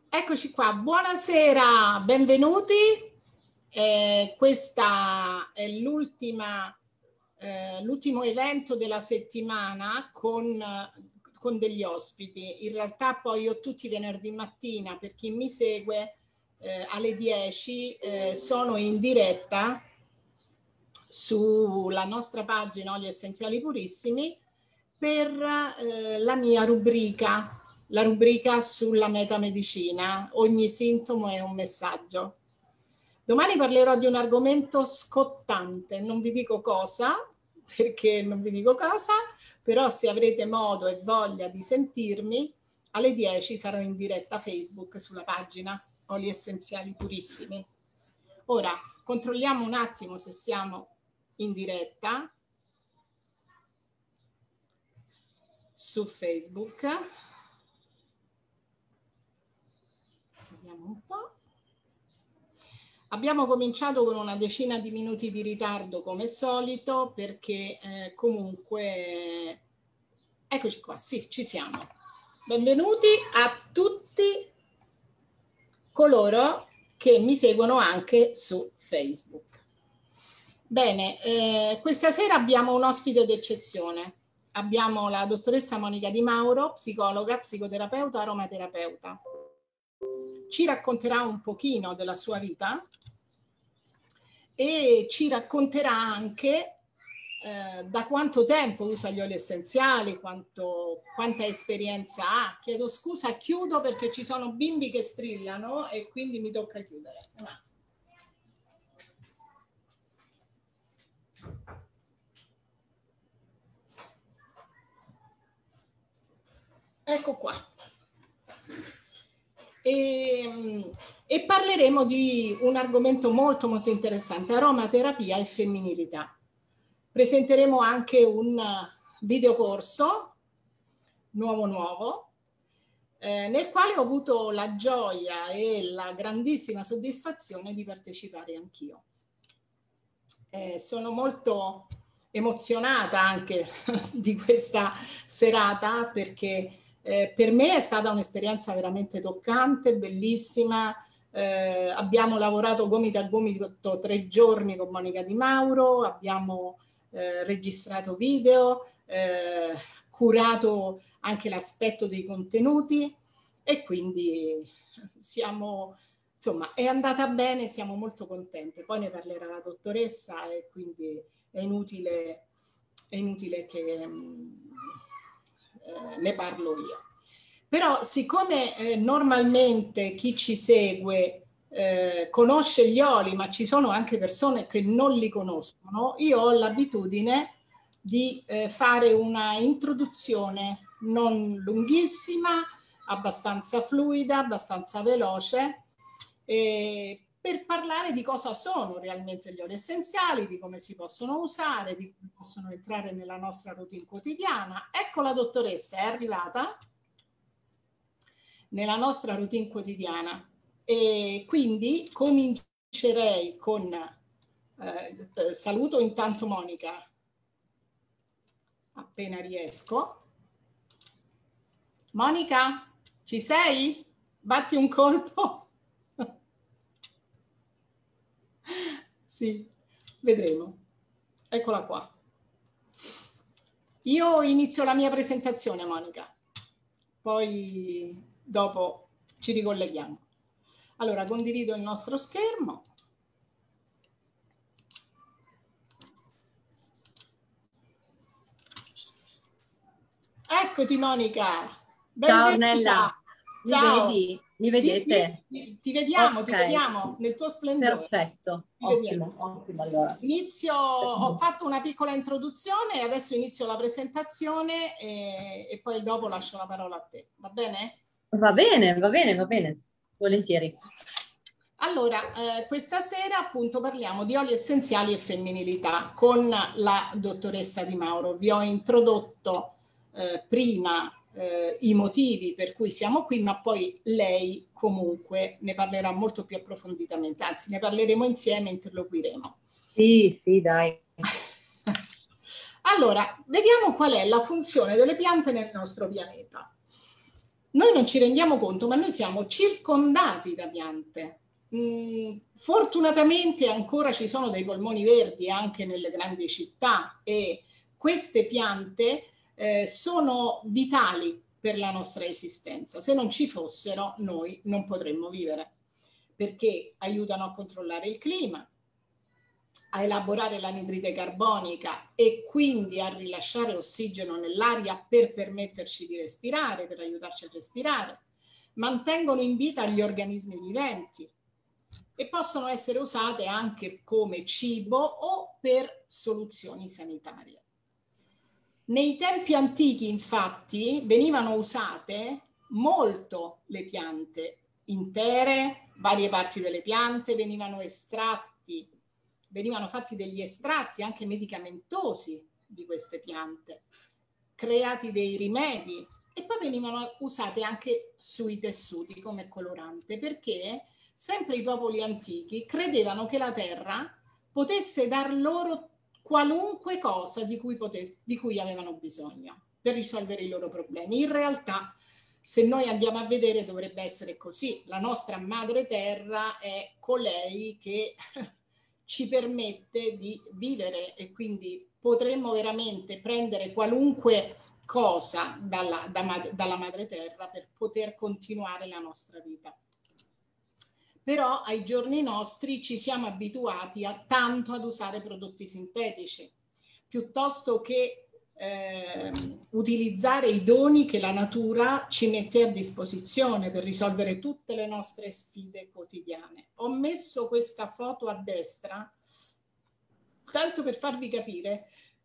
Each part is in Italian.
Eccoci qua, buonasera, benvenuti. Questa è l'ultimo evento della settimana con degli ospiti. In realtà poi io tutti i venerdì mattina, per chi mi segue, alle 10 sono in diretta sulla nostra pagina Oli Essenziali Purissimi per la mia rubrica. La rubrica sulla metamedicina, ogni sintomo è un messaggio. Domani parlerò di un argomento scottante, non vi dico cosa, perché non vi dico cosa, però se avrete modo e voglia di sentirmi, alle 10 sarò in diretta Facebook sulla pagina Oli Essenziali Purissimi. Ora, controlliamo un attimo se siamo in diretta su Facebook. Vediamo un po'. Abbiamo cominciato con una decina di minuti di ritardo come solito perché comunque eccoci qua, sì, ci siamo. Benvenuti a tutti coloro che mi seguono anche su Facebook. Bene, questa sera abbiamo un ospite d'eccezione. Abbiamo la dottoressa Monica Di Mauro, psicologa, psicoterapeuta, aromaterapeuta. Ci racconterà un pochino della sua vita e ci racconterà anche da quanto tempo usa gli oli essenziali, quanta esperienza ha. Chiedo scusa, chiudo perché ci sono bimbi che strillano e quindi mi tocca chiudere. Ecco qua. E parleremo di un argomento molto molto interessante, aromaterapia e femminilità. Presenteremo anche un videocorso nuovo nel quale ho avuto la gioia e la grandissima soddisfazione di partecipare anch'io. Sono molto emozionata anche di questa serata perché per me è stata un'esperienza veramente toccante, bellissima. Abbiamo lavorato gomito a gomito 3 giorni con Monica Di Mauro, abbiamo registrato video, curato anche l'aspetto dei contenuti e quindi insomma, è andata bene, siamo molto contente. Poi ne parlerà la dottoressa e quindi è inutile che ne parlo io. Però siccome normalmente chi ci segue conosce gli oli, ma ci sono anche persone che non li conoscono, io ho l'abitudine di fare una introduzione non lunghissima, abbastanza fluida, abbastanza veloce, per parlare di cosa sono realmente gli oli essenziali, di come si possono usare, di come possono entrare nella nostra routine quotidiana. Ecco, la dottoressa è arrivata nella nostra routine quotidiana e quindi comincerei con saluto intanto Monica appena riesco. Monica, ci sei? Batti un colpo? Sì, vedremo. Eccola qua. Io inizio la mia presentazione, Monica, poi dopo ci ricolleghiamo. Allora, condivido il nostro schermo. Eccoti, Monica. Ciao Ornella, mi Ciao. vedi? Mi vedete? Sì, ti vediamo, okay. Ti vediamo nel tuo splendore. Perfetto, ottimo allora. Ho fatto una piccola introduzione e adesso inizio la presentazione e poi dopo lascio la parola a te, va bene? Va bene, volentieri. Allora, questa sera appunto parliamo di oli essenziali e femminilità con la dottoressa Di Mauro. Vi ho introdotto prima i motivi per cui siamo qui, ma poi lei comunque ne parlerà molto più approfonditamente, anzi ne parleremo insieme, interloquiremo. Sì, dai. Allora, vediamo qual è la funzione delle piante nel nostro pianeta. Noi non ci rendiamo conto, ma noi siamo circondati da piante. Fortunatamente ancora ci sono dei polmoni verdi anche nelle grandi città e queste piante sono vitali per la nostra esistenza. Se non ci fossero, noi non potremmo vivere, perché aiutano a controllare il clima, a elaborare l'anidride carbonica e quindi a rilasciare ossigeno nell'aria per permetterci di respirare, per aiutarci a respirare, mantengono in vita gli organismi viventi e possono essere usate anche come cibo o per soluzioni sanitarie. Nei tempi antichi, infatti, venivano usate molto le piante intere, varie parti delle piante venivano estratti, venivano fatti degli estratti anche medicamentosi di queste piante, creati dei rimedi e poi venivano usate anche sui tessuti come colorante, perché sempre i popoli antichi credevano che la terra potesse dar loro qualunque cosa di cui avevano bisogno per risolvere i loro problemi. In realtà, se noi andiamo a vedere, dovrebbe essere così. La nostra madre terra è colei che ci permette di vivere e quindi potremmo veramente prendere qualunque cosa dalla madre terra per poter continuare la nostra vita. Però ai giorni nostri ci siamo abituati tanto ad usare prodotti sintetici, piuttosto che utilizzare i doni che la natura ci mette a disposizione per risolvere tutte le nostre sfide quotidiane. Ho messo questa foto a destra tanto per farvi capire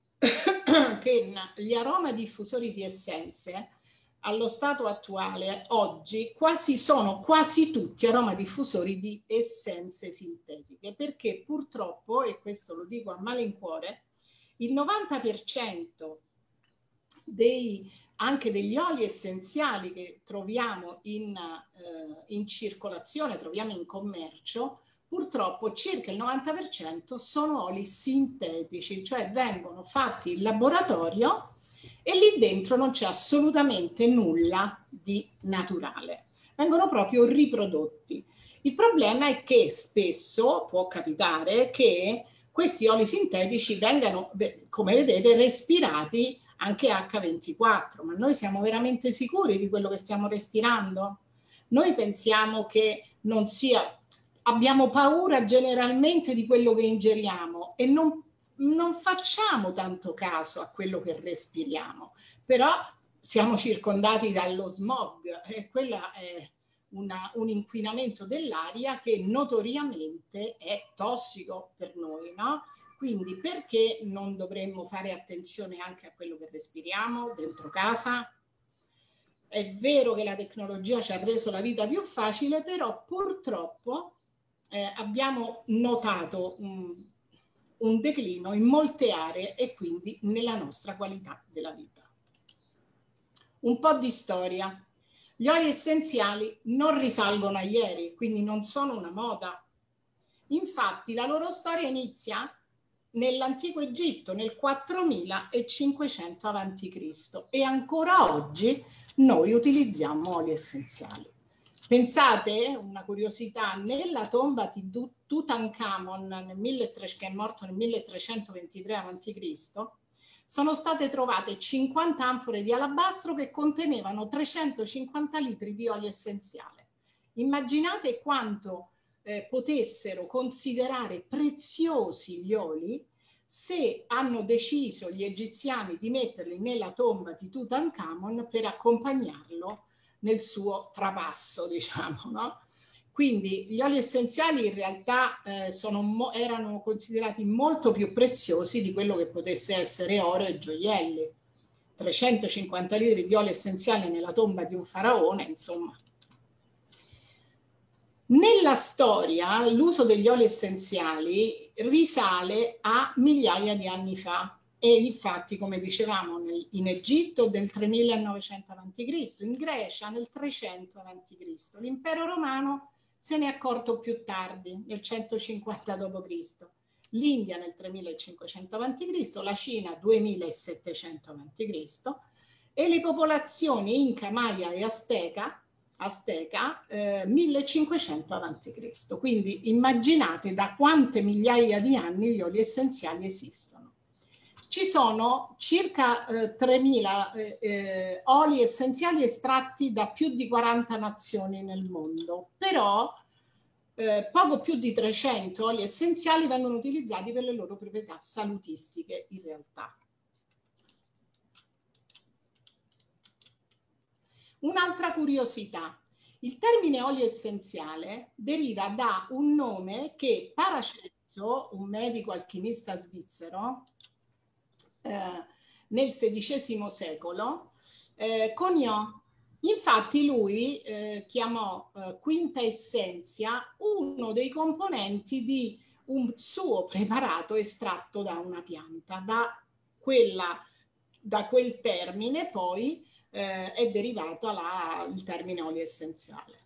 che gli aromadiffusori di essenze allo stato attuale oggi sono quasi tutti aromadiffusori di essenze sintetiche, perché purtroppo, e questo lo dico a malincuore, il 90% anche degli oli essenziali che troviamo in circolazione, troviamo in commercio, purtroppo circa il 90% sono oli sintetici, cioè vengono fatti in laboratorio e lì dentro non c'è assolutamente nulla di naturale, vengono proprio riprodotti. Il problema è che spesso può capitare che questi oli sintetici vengano, come vedete, respirati anche H24, ma noi siamo veramente sicuri di quello che stiamo respirando? Noi pensiamo che non sia, abbiamo paura generalmente di quello che ingeriamo e non facciamo tanto caso a quello che respiriamo, però siamo circondati dallo smog e quello è un inquinamento dell'aria che notoriamente è tossico per noi, no? Quindi perché non dovremmo fare attenzione anche a quello che respiriamo dentro casa? È vero che la tecnologia ci ha reso la vita più facile, però purtroppo abbiamo notato un declino in molte aree e quindi nella nostra qualità della vita. Un po' di storia. Gli oli essenziali non risalgono a ieri, quindi non sono una moda. Infatti la loro storia inizia nell'antico Egitto nel 4500 a.C. e ancora oggi noi utilizziamo oli essenziali. Pensate, una curiosità, nella tomba di Tutankhamon, che è morto nel 1323 a.C., sono state trovate 50 anfore di alabastro che contenevano 350 litri di olio essenziale. Immaginate quanto potessero considerare preziosi gli oli se hanno deciso gli egiziani di metterli nella tomba di Tutankhamon per accompagnarlo nel suo trapasso, diciamo, no? Quindi gli oli essenziali in realtà erano considerati molto più preziosi di quello che potesse essere oro e gioielli. 350 litri di olio essenziale nella tomba di un faraone, insomma. Nella storia l'uso degli oli essenziali risale a migliaia di anni fa e infatti, come dicevamo, in Egitto del 3900 a.C., in Grecia nel 300 a.C., l'impero romano se ne è accorto più tardi, nel 150 d.C., l'India nel 3500 a.C., la Cina 2700 a.C., e le popolazioni Inca, Maya e Azteca 1500 a.C. Quindi immaginate da quante migliaia di anni gli oli essenziali esistono. Ci sono circa 3000 oli essenziali estratti da più di 40 nazioni nel mondo, però poco più di 300 oli essenziali vengono utilizzati per le loro proprietà salutistiche in realtà. Un'altra curiosità, il termine olio essenziale deriva da un nome che Paracelso, un medico alchimista svizzero, nel XVI secolo coniò. Infatti lui chiamò quinta essentia uno dei componenti di un suo preparato estratto da una pianta. Da quel termine poi è derivato il termine olio essenziale.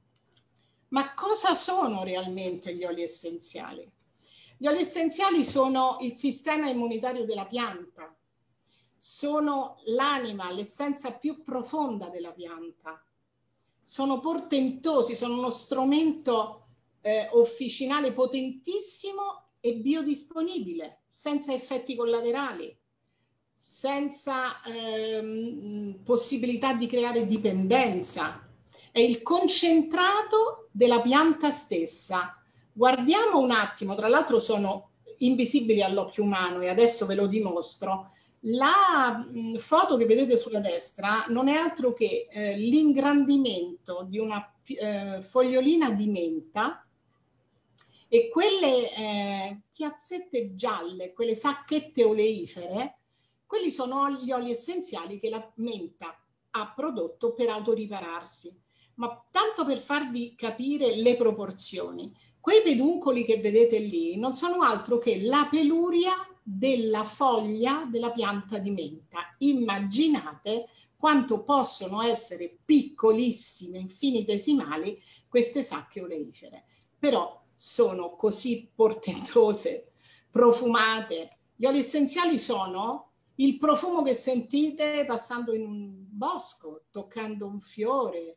Ma cosa sono realmente gli oli essenziali? Gli oli essenziali sono il sistema immunitario della pianta, sono l'anima, l'essenza più profonda della pianta, sono portentosi, sono uno strumento officinale potentissimo e biodisponibile, senza effetti collaterali, senza possibilità di creare dipendenza. È il concentrato della pianta stessa. Guardiamo un attimo, tra l'altro sono invisibili all'occhio umano e adesso ve lo dimostro. La foto che vedete sulla destra non è altro che l'ingrandimento di una fogliolina di menta, e quelle chiazzette gialle, quelle sacchette oleifere, quelli sono gli oli essenziali che la menta ha prodotto per autoripararsi. Ma tanto per farvi capire le proporzioni, quei peduncoli che vedete lì non sono altro che la peluria della foglia della pianta di menta. Immaginate quanto possono essere piccolissime, infinitesimali, queste sacche oleifere. Però sono così portentose, profumate. Gli oli essenziali sono il profumo che sentite passando in un bosco, toccando un fiore,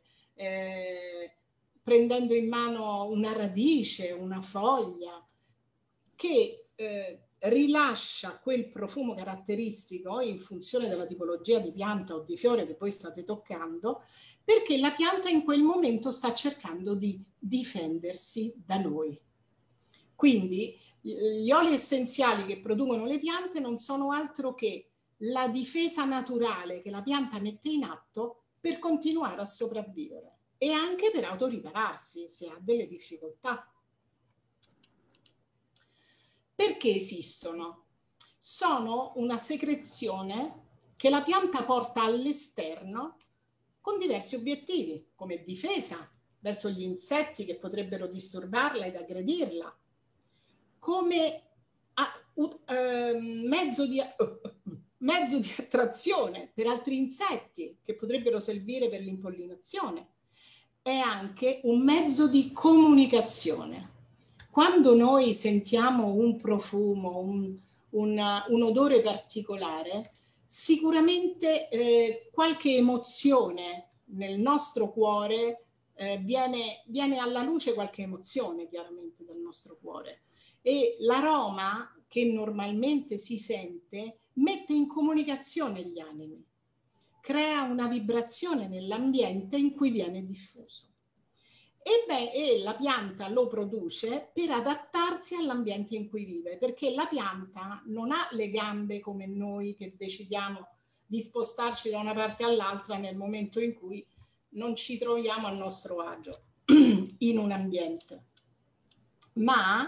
prendendo in mano una radice, una foglia, che rilascia quel profumo caratteristico in funzione della tipologia di pianta o di fiore che voi state toccando, perché la pianta in quel momento sta cercando di difendersi da noi. Quindi gli oli essenziali che producono le piante non sono altro che la difesa naturale che la pianta mette in atto per continuare a sopravvivere e anche per autoripararsi se ha delle difficoltà. Perché esistono? Sono una secrezione che la pianta porta all'esterno con diversi obiettivi, come difesa verso gli insetti che potrebbero disturbarla ed aggredirla, come mezzo di attrazione per altri insetti che potrebbero servire per l'impollinazione. È anche un mezzo di comunicazione. Quando noi sentiamo un profumo, un odore particolare, sicuramente qualche emozione nel nostro cuore viene alla luce, qualche emozione chiaramente dal nostro cuore, e l'aroma che normalmente si sente mette in comunicazione gli animi, crea una vibrazione nell'ambiente in cui viene diffuso. E la pianta lo produce per adattarsi all'ambiente in cui vive, perché la pianta non ha le gambe come noi che decidiamo di spostarci da una parte all'altra nel momento in cui non ci troviamo a nostro agio in un ambiente. Ma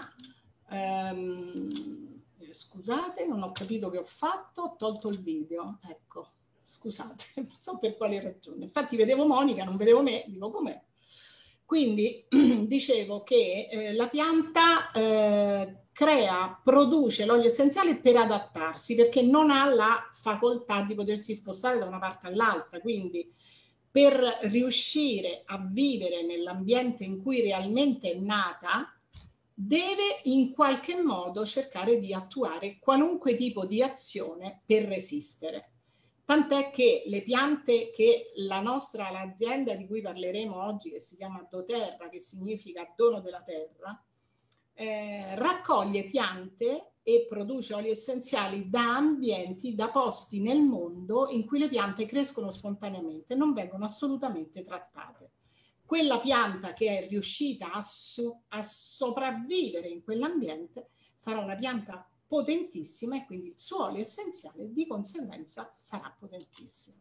scusate, non ho capito che ho fatto, ho tolto il video, ecco, scusate, non so per quale ragione. Infatti vedevo Monica, non vedevo me, dico com'è. Quindi dicevo che la pianta produce l'olio essenziale per adattarsi, perché non ha la facoltà di potersi spostare da una parte all'altra, quindi per riuscire a vivere nell'ambiente in cui realmente è nata, deve in qualche modo cercare di attuare qualunque tipo di azione per resistere. Tant'è che le piante che l'azienda di cui parleremo oggi, che si chiama doTERRA, che significa dono della terra, raccoglie piante e produce oli essenziali da ambienti, da posti nel mondo in cui le piante crescono spontaneamente, non vengono assolutamente trattate. Quella pianta che è riuscita a sopravvivere in quell'ambiente sarà una pianta potentissima e quindi il suo olio essenziale di conseguenza sarà potentissimo.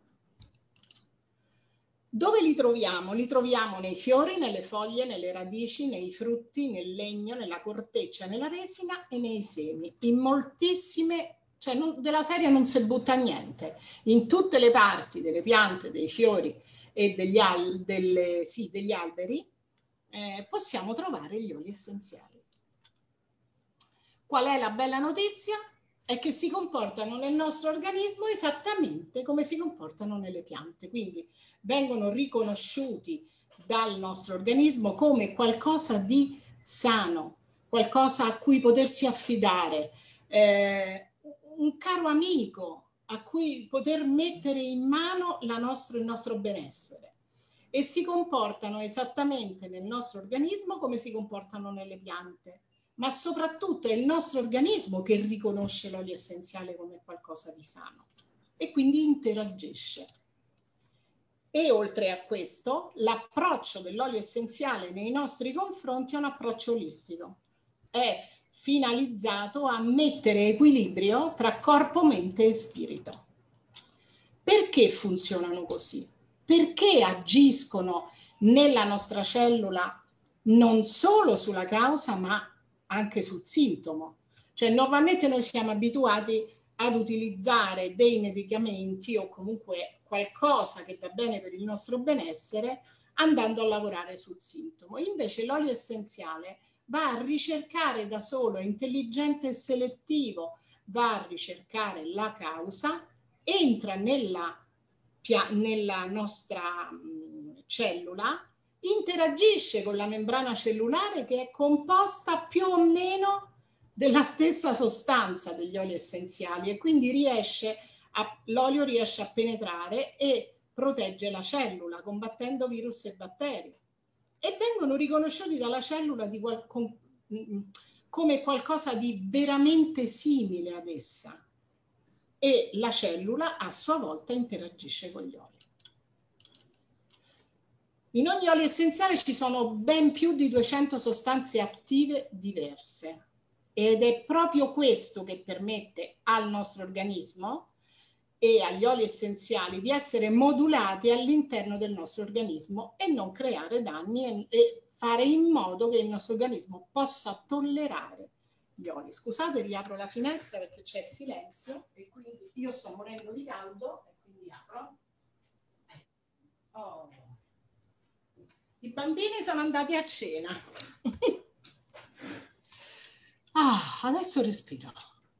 Dove li troviamo? Li troviamo nei fiori, nelle foglie, nelle radici, nei frutti, nel legno, nella corteccia, nella resina e nei semi. In moltissime, cioè della serie non si butta niente. In tutte le parti delle piante, dei fiori e degli alberi possiamo trovare gli oli essenziali. Qual è la bella notizia? È che si comportano nel nostro organismo esattamente come si comportano nelle piante, quindi vengono riconosciuti dal nostro organismo come qualcosa di sano, qualcosa a cui potersi affidare, un caro amico a cui poter mettere in mano il nostro benessere, e si comportano esattamente nel nostro organismo come si comportano nelle piante. Ma soprattutto è il nostro organismo che riconosce l'olio essenziale come qualcosa di sano e quindi interagisce. E oltre a questo, l'approccio dell'olio essenziale nei nostri confronti è un approccio olistico. È finalizzato a mettere equilibrio tra corpo, mente e spirito. Perché funzionano così? Perché agiscono nella nostra cellula non solo sulla causa, ma anche sul sintomo. Cioè normalmente noi siamo abituati ad utilizzare dei medicamenti o comunque qualcosa che va bene per il nostro benessere andando a lavorare sul sintomo. Invece l'olio essenziale va a ricercare da solo, è intelligente e selettivo, va a ricercare la causa, entra nella nostra cellula, interagisce con la membrana cellulare che è composta più o meno della stessa sostanza degli oli essenziali e quindi l'olio riesce a penetrare e protegge la cellula combattendo virus e batteri e vengono riconosciuti dalla cellula come qualcosa di veramente simile ad essa e la cellula a sua volta interagisce con gli oli. In ogni olio essenziale ci sono ben più di 200 sostanze attive diverse ed è proprio questo che permette al nostro organismo e agli oli essenziali di essere modulati all'interno del nostro organismo e non creare danni e fare in modo che il nostro organismo possa tollerare gli oli. Scusate, riapro la finestra perché c'è silenzio e quindi io sto morendo di caldo e quindi apro. Oh. I bambini sono andati a cena. Adesso respiro.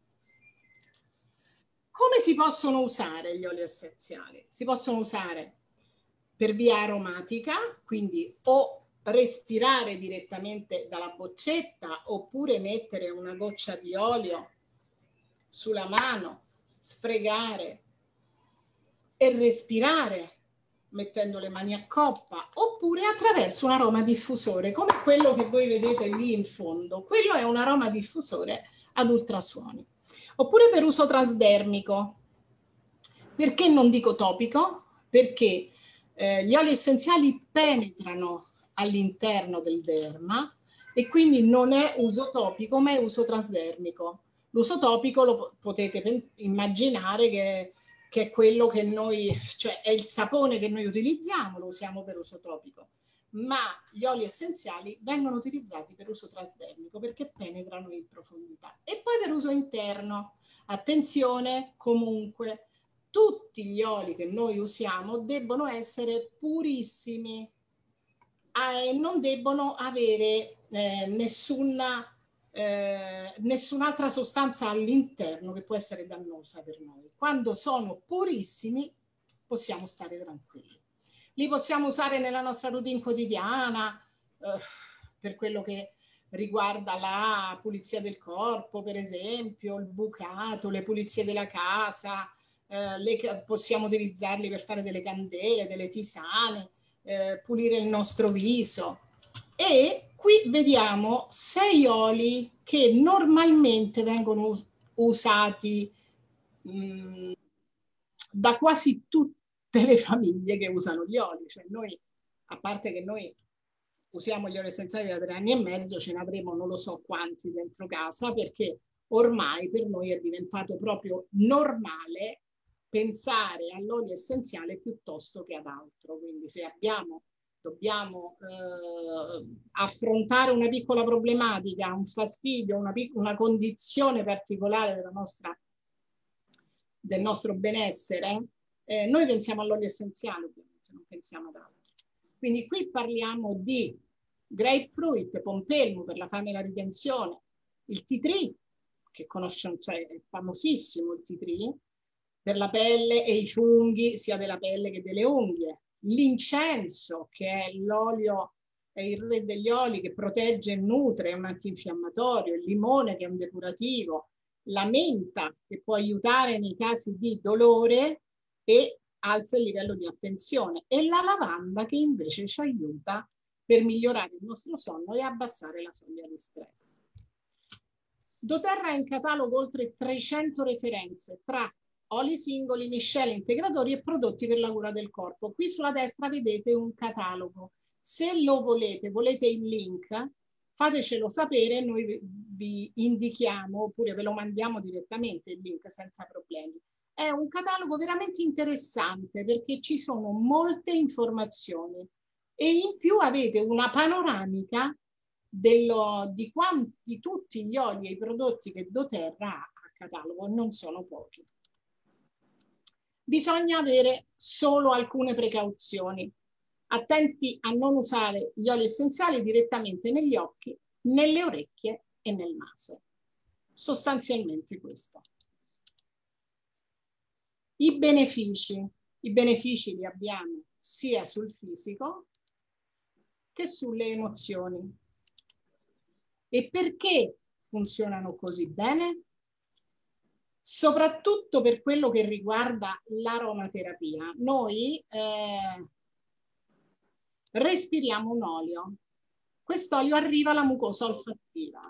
Come si possono usare gli oli essenziali? Si possono usare per via aromatica, quindi o respirare direttamente dalla boccetta oppure mettere una goccia di olio sulla mano, sfregare e respirare mettendo le mani a coppa, oppure attraverso un aromadiffusore come quello che voi vedete lì in fondo. Quello è un aromadiffusore ad ultrasuoni. Oppure per uso trasdermico. Perché non dico topico? Perché gli oli essenziali penetrano all'interno del derma e quindi non è uso topico ma è uso trasdermico. L'uso topico lo potete immaginare che è quello che noi, cioè è il sapone che noi utilizziamo, lo usiamo per uso topico, ma gli oli essenziali vengono utilizzati per uso trasdermico perché penetrano in profondità. E poi per uso interno, attenzione, comunque, tutti gli oli che noi usiamo debbono essere purissimi e non debbono avere nessun'altra sostanza all'interno che può essere dannosa per noi. Quando sono purissimi possiamo stare tranquilli. Li possiamo usare nella nostra routine quotidiana per quello che riguarda la pulizia del corpo, per esempio, il bucato, le pulizie della casa, possiamo utilizzarli per fare delle candele, delle tisane, pulire il nostro viso. E qui vediamo 6 oli che normalmente vengono usati da quasi tutte le famiglie che usano gli oli. Cioè noi, a parte che noi usiamo gli oli essenziali da 3 anni e mezzo, ce ne avremo non lo so quanti dentro casa, perché ormai per noi è diventato proprio normale pensare all'olio essenziale piuttosto che ad altro. Quindi se dobbiamo affrontare una piccola problematica, un fastidio, una condizione particolare del nostro benessere, noi pensiamo all'olio essenziale, ovviamente, non pensiamo ad altro. Quindi qui parliamo di grapefruit, pompelmo per la fame e la ritenzione, il tea tree, che conosciamo, cioè è famosissimo il tea tree, per la pelle e i funghi sia della pelle che delle unghie, l'incenso, che è l'olio, è il re degli oli, che protegge e nutre, è un antinfiammatorio, il limone, che è un depurativo, la menta, che può aiutare nei casi di dolore e alza il livello di attenzione, e la lavanda, che invece ci aiuta per migliorare il nostro sonno e abbassare la soglia di stress. doTERRA ha in catalogo oltre 300 referenze tra oli singoli, miscele, integratori e prodotti per la cura del corpo. Qui sulla destra vedete un catalogo. Se lo volete il link, fatecelo sapere, noi vi indichiamo oppure ve lo mandiamo direttamente il link senza problemi. È un catalogo veramente interessante perché ci sono molte informazioni e in più avete una panoramica di tutti gli oli e i prodotti che doTERRA ha a catalogo, non sono pochi. Bisogna avere solo alcune precauzioni. Attenti a non usare gli oli essenziali direttamente negli occhi, nelle orecchie e nel naso. Sostanzialmente questo. I benefici li abbiamo sia sul fisico che sulle emozioni. E perché funzionano così bene? Soprattutto per quello che riguarda l'aromaterapia. Noi respiriamo un olio. Quest'olio arriva alla mucosa olfattiva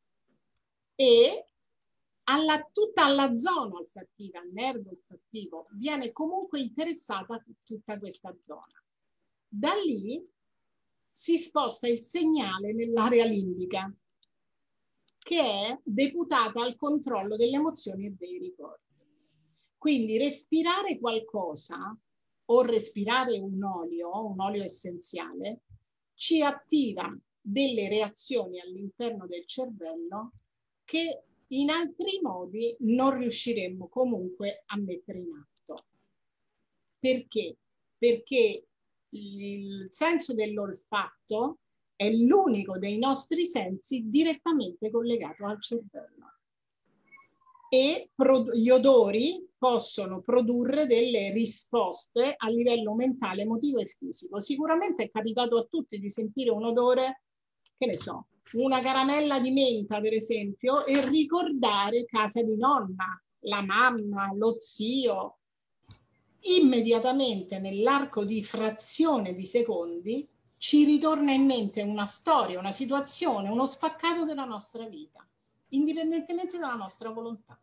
e tutta la zona olfattiva, il nervo olfattivo, viene comunque interessata tutta questa zona. Da lì si sposta il segnale nell'area limbica, che è deputata al controllo delle emozioni e dei ricordi. Quindi respirare qualcosa o respirare un olio essenziale, ci attiva delle reazioni all'interno del cervello che in altri modi non riusciremmo comunque a mettere in atto. Perché? Perché il senso dell'olfatto è l'unico dei nostri sensi direttamente collegato al cervello. E gli odori possono produrre delle risposte a livello mentale, emotivo e fisico. Sicuramente è capitato a tutti di sentire un odore, che ne so, una caramella di menta per esempio, e ricordare casa di nonna, la mamma, lo zio. Immediatamente nell'arco di frazione di secondi ci ritorna in mente una storia, una situazione, uno spaccato della nostra vita, indipendentemente dalla nostra volontà.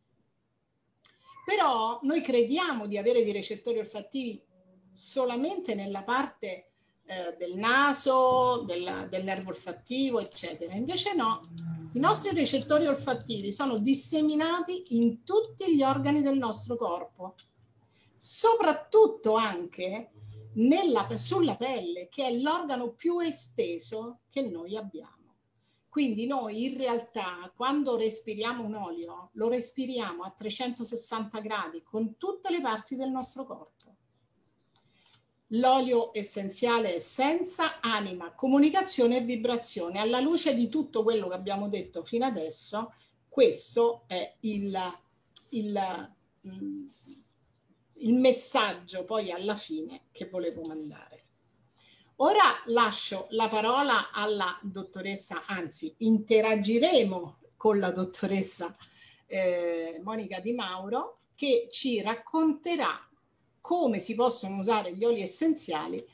Però noi crediamo di avere dei recettori olfattivi solamente nella parte del naso, del nervo olfattivo, eccetera. Invece no, i nostri recettori olfattivi sono disseminati in tutti gli organi del nostro corpo, soprattutto anche sulla pelle, che è l'organo più esteso che noi abbiamo. Quindi noi in realtà quando respiriamo un olio lo respiriamo a 360 gradi con tutte le parti del nostro corpo. L'olio essenziale è senza anima, comunicazione e vibrazione. Alla luce di tutto quello che abbiamo detto fino adesso, questo è il messaggio poi alla fine che volevo mandare. Ora lascio la parola alla dottoressa, anzi interagiremo con la dottoressa Monica Di Mauro, che ci racconterà come si possono usare gli oli essenziali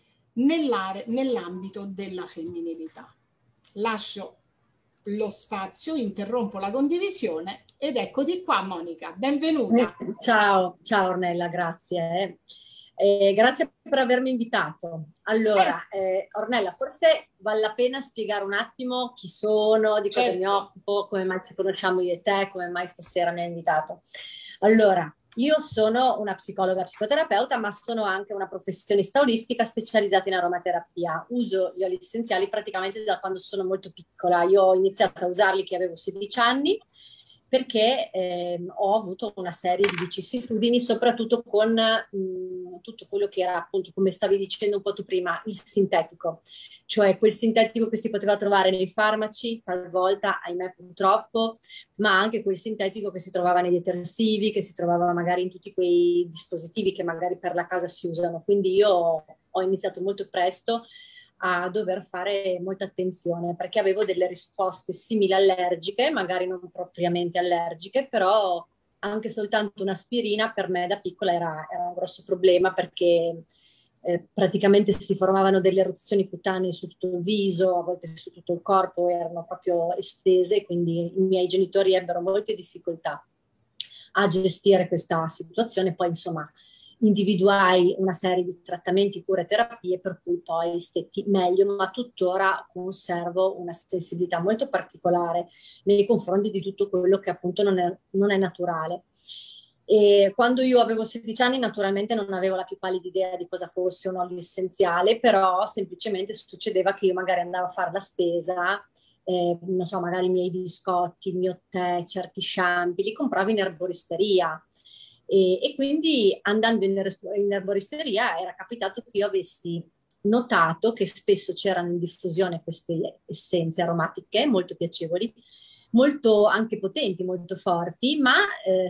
nell'ambito della femminilità. Lascio lo spazio, interrompo la condivisione ed eccoti qua, Monica, benvenuta. Ciao Ornella, grazie. Grazie per avermi invitato. Allora, Ornella, forse vale la pena spiegare un attimo chi sono, di cosa mi occupo, come mai ci conosciamo io e te, come mai stasera mi hai invitato. Allora, io sono una psicologa psicoterapeuta, ma sono anche una professionista olistica specializzata in aromaterapia. Uso gli oli essenziali praticamente da quando sono molto piccola. Io ho iniziato a usarli che avevo 16 anni, perché ho avuto una serie di vicissitudini, soprattutto con tutto quello che era, appunto, come stavi dicendo un po' tu prima, il sintetico, cioè quel sintetico che si poteva trovare nei farmaci, talvolta, ahimè purtroppo, ma anche quel sintetico che si trovava nei detersivi, che si trovava magari in tutti quei dispositivi che magari per la casa si usano. Quindi io ho iniziato molto presto a dover fare molta attenzione, perché avevo delle risposte simili allergiche, magari non propriamente allergiche, però anche soltanto un'aspirina per me da piccola era un grosso problema, perché praticamente si formavano delle eruzioni cutanee su tutto il viso, a volte su tutto il corpo, erano proprio estese, quindi i miei genitori ebbero molte difficoltà a gestire questa situazione. Poi insomma individuai una serie di trattamenti, cure e terapie, per cui poi stetti meglio, ma tuttora conservo una sensibilità molto particolare nei confronti di tutto quello che appunto non è naturale. E quando io avevo 16 anni naturalmente non avevo la più pallida idea di cosa fosse un olio essenziale, però semplicemente succedeva che io magari andavo a fare la spesa, non so, magari i miei biscotti, il mio tè, certi shampoo, li compravo in erboristeria. E quindi andando in erboristeria era capitato che io avessi notato che spesso c'erano in diffusione queste essenze aromatiche molto piacevoli, molto anche potenti, molto forti, ma